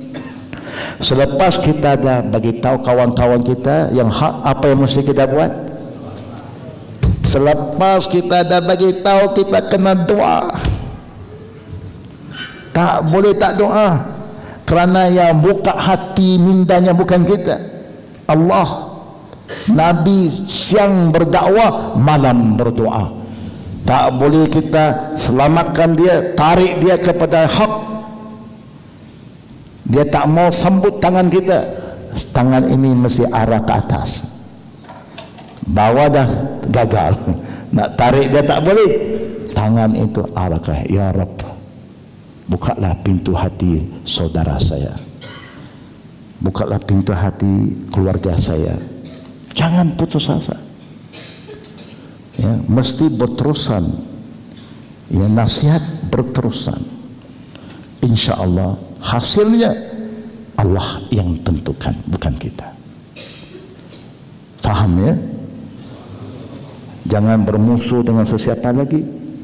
Selepas kita dah bagi tahu kawan-kawan kita yang hak, apa yang mesti kita buat? Selepas kita dah bagi tahu, kita kena doa. Tak boleh tak doa, kerana yang buka hati mintanya bukan kita, Allah. Nabi siang berdakwah, malam berdoa. Tak boleh kita selamatkan dia, tarik dia kepada hak. Dia tak mau sambut tangan kita, tangan ini mesti arah ke atas. Bawah dah gagal, nak tarik dia tak boleh, tangan itu arah ke, ya Rabb, bukalah pintu hati saudara saya, bukalah pintu hati keluarga saya. Jangan putus asa ya, mesti berterusan ya, nasihat berterusan. Insya Allah hasilnya Allah yang tentukan, bukan kita. Faham ya? Jangan bermusuh dengan sesiapa lagi,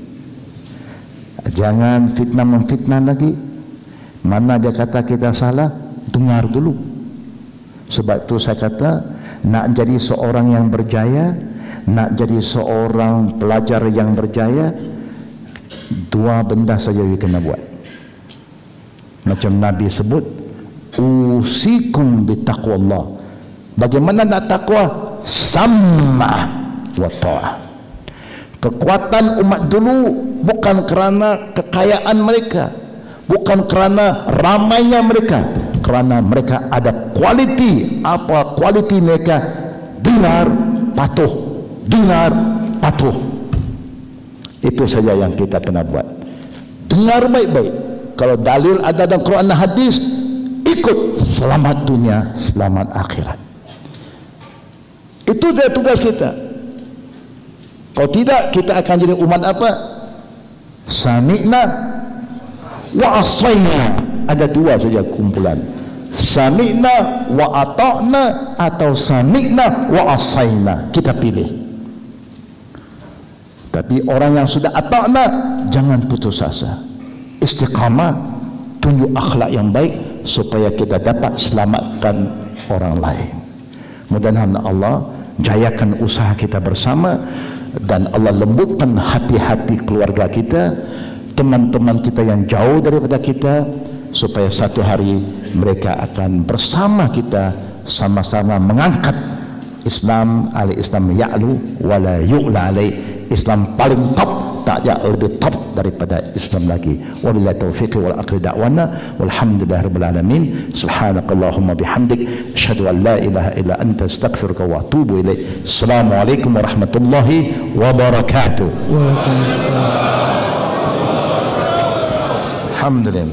jangan fitnah memfitnah lagi. Mana dia kata kita salah, dengar dulu. Sebab itu saya kata, nak jadi seorang yang berjaya, nak jadi seorang pelajar yang berjaya, dua benda saja yang kena buat. Macam Nabi sebut, usikum bitaqwallah. Bagaimana nak takwa? Sama wa ta'ah. Kekuatan umat dulu bukan kerana kekayaan mereka, bukan kerana ramainya mereka, kerana mereka ada kualiti. Apa kualiti mereka? Dengar, patuh, dengar, patuh. Itu saja yang kita kena buat. Dengar baik-baik. Kalau dalil ada dalam Quran dan hadis, ikut selamat dunia, selamat akhirat. Itu dia tugas kita. Kalau tidak, kita akan jadi umat apa? Sami'na wa asayna. Ada dua saja kumpulan, sami'na wa ata'na atau sami'na wa asayna. Kita pilih. Tapi orang yang sudah ata'na, jangan putus asa, istiqamah, tunjuk akhlak yang baik supaya kita dapat selamatkan orang lain. Mudah-mudahan Allah jayakan usaha kita bersama, dan Allah lembutkan hati-hati keluarga kita, teman-teman kita yang jauh daripada kita, supaya satu hari mereka akan bersama kita sama-sama mengangkat Islam. Al-Islam ya'lu wala yu'la alaih. Islam paling top, tak ada lebih top daripada Islam lagi. Wabillahi taufiq wal akhir da'wana walhamdulillahirabbil alamin. Subhanakallahumma bihamdik asyhadu an la ilaha illa anta astaghfiruka wa atubu ilaik. Assalamualaikum warahmatullahi wabarakatuh. Waalaikumsalam. Alhamdulillah.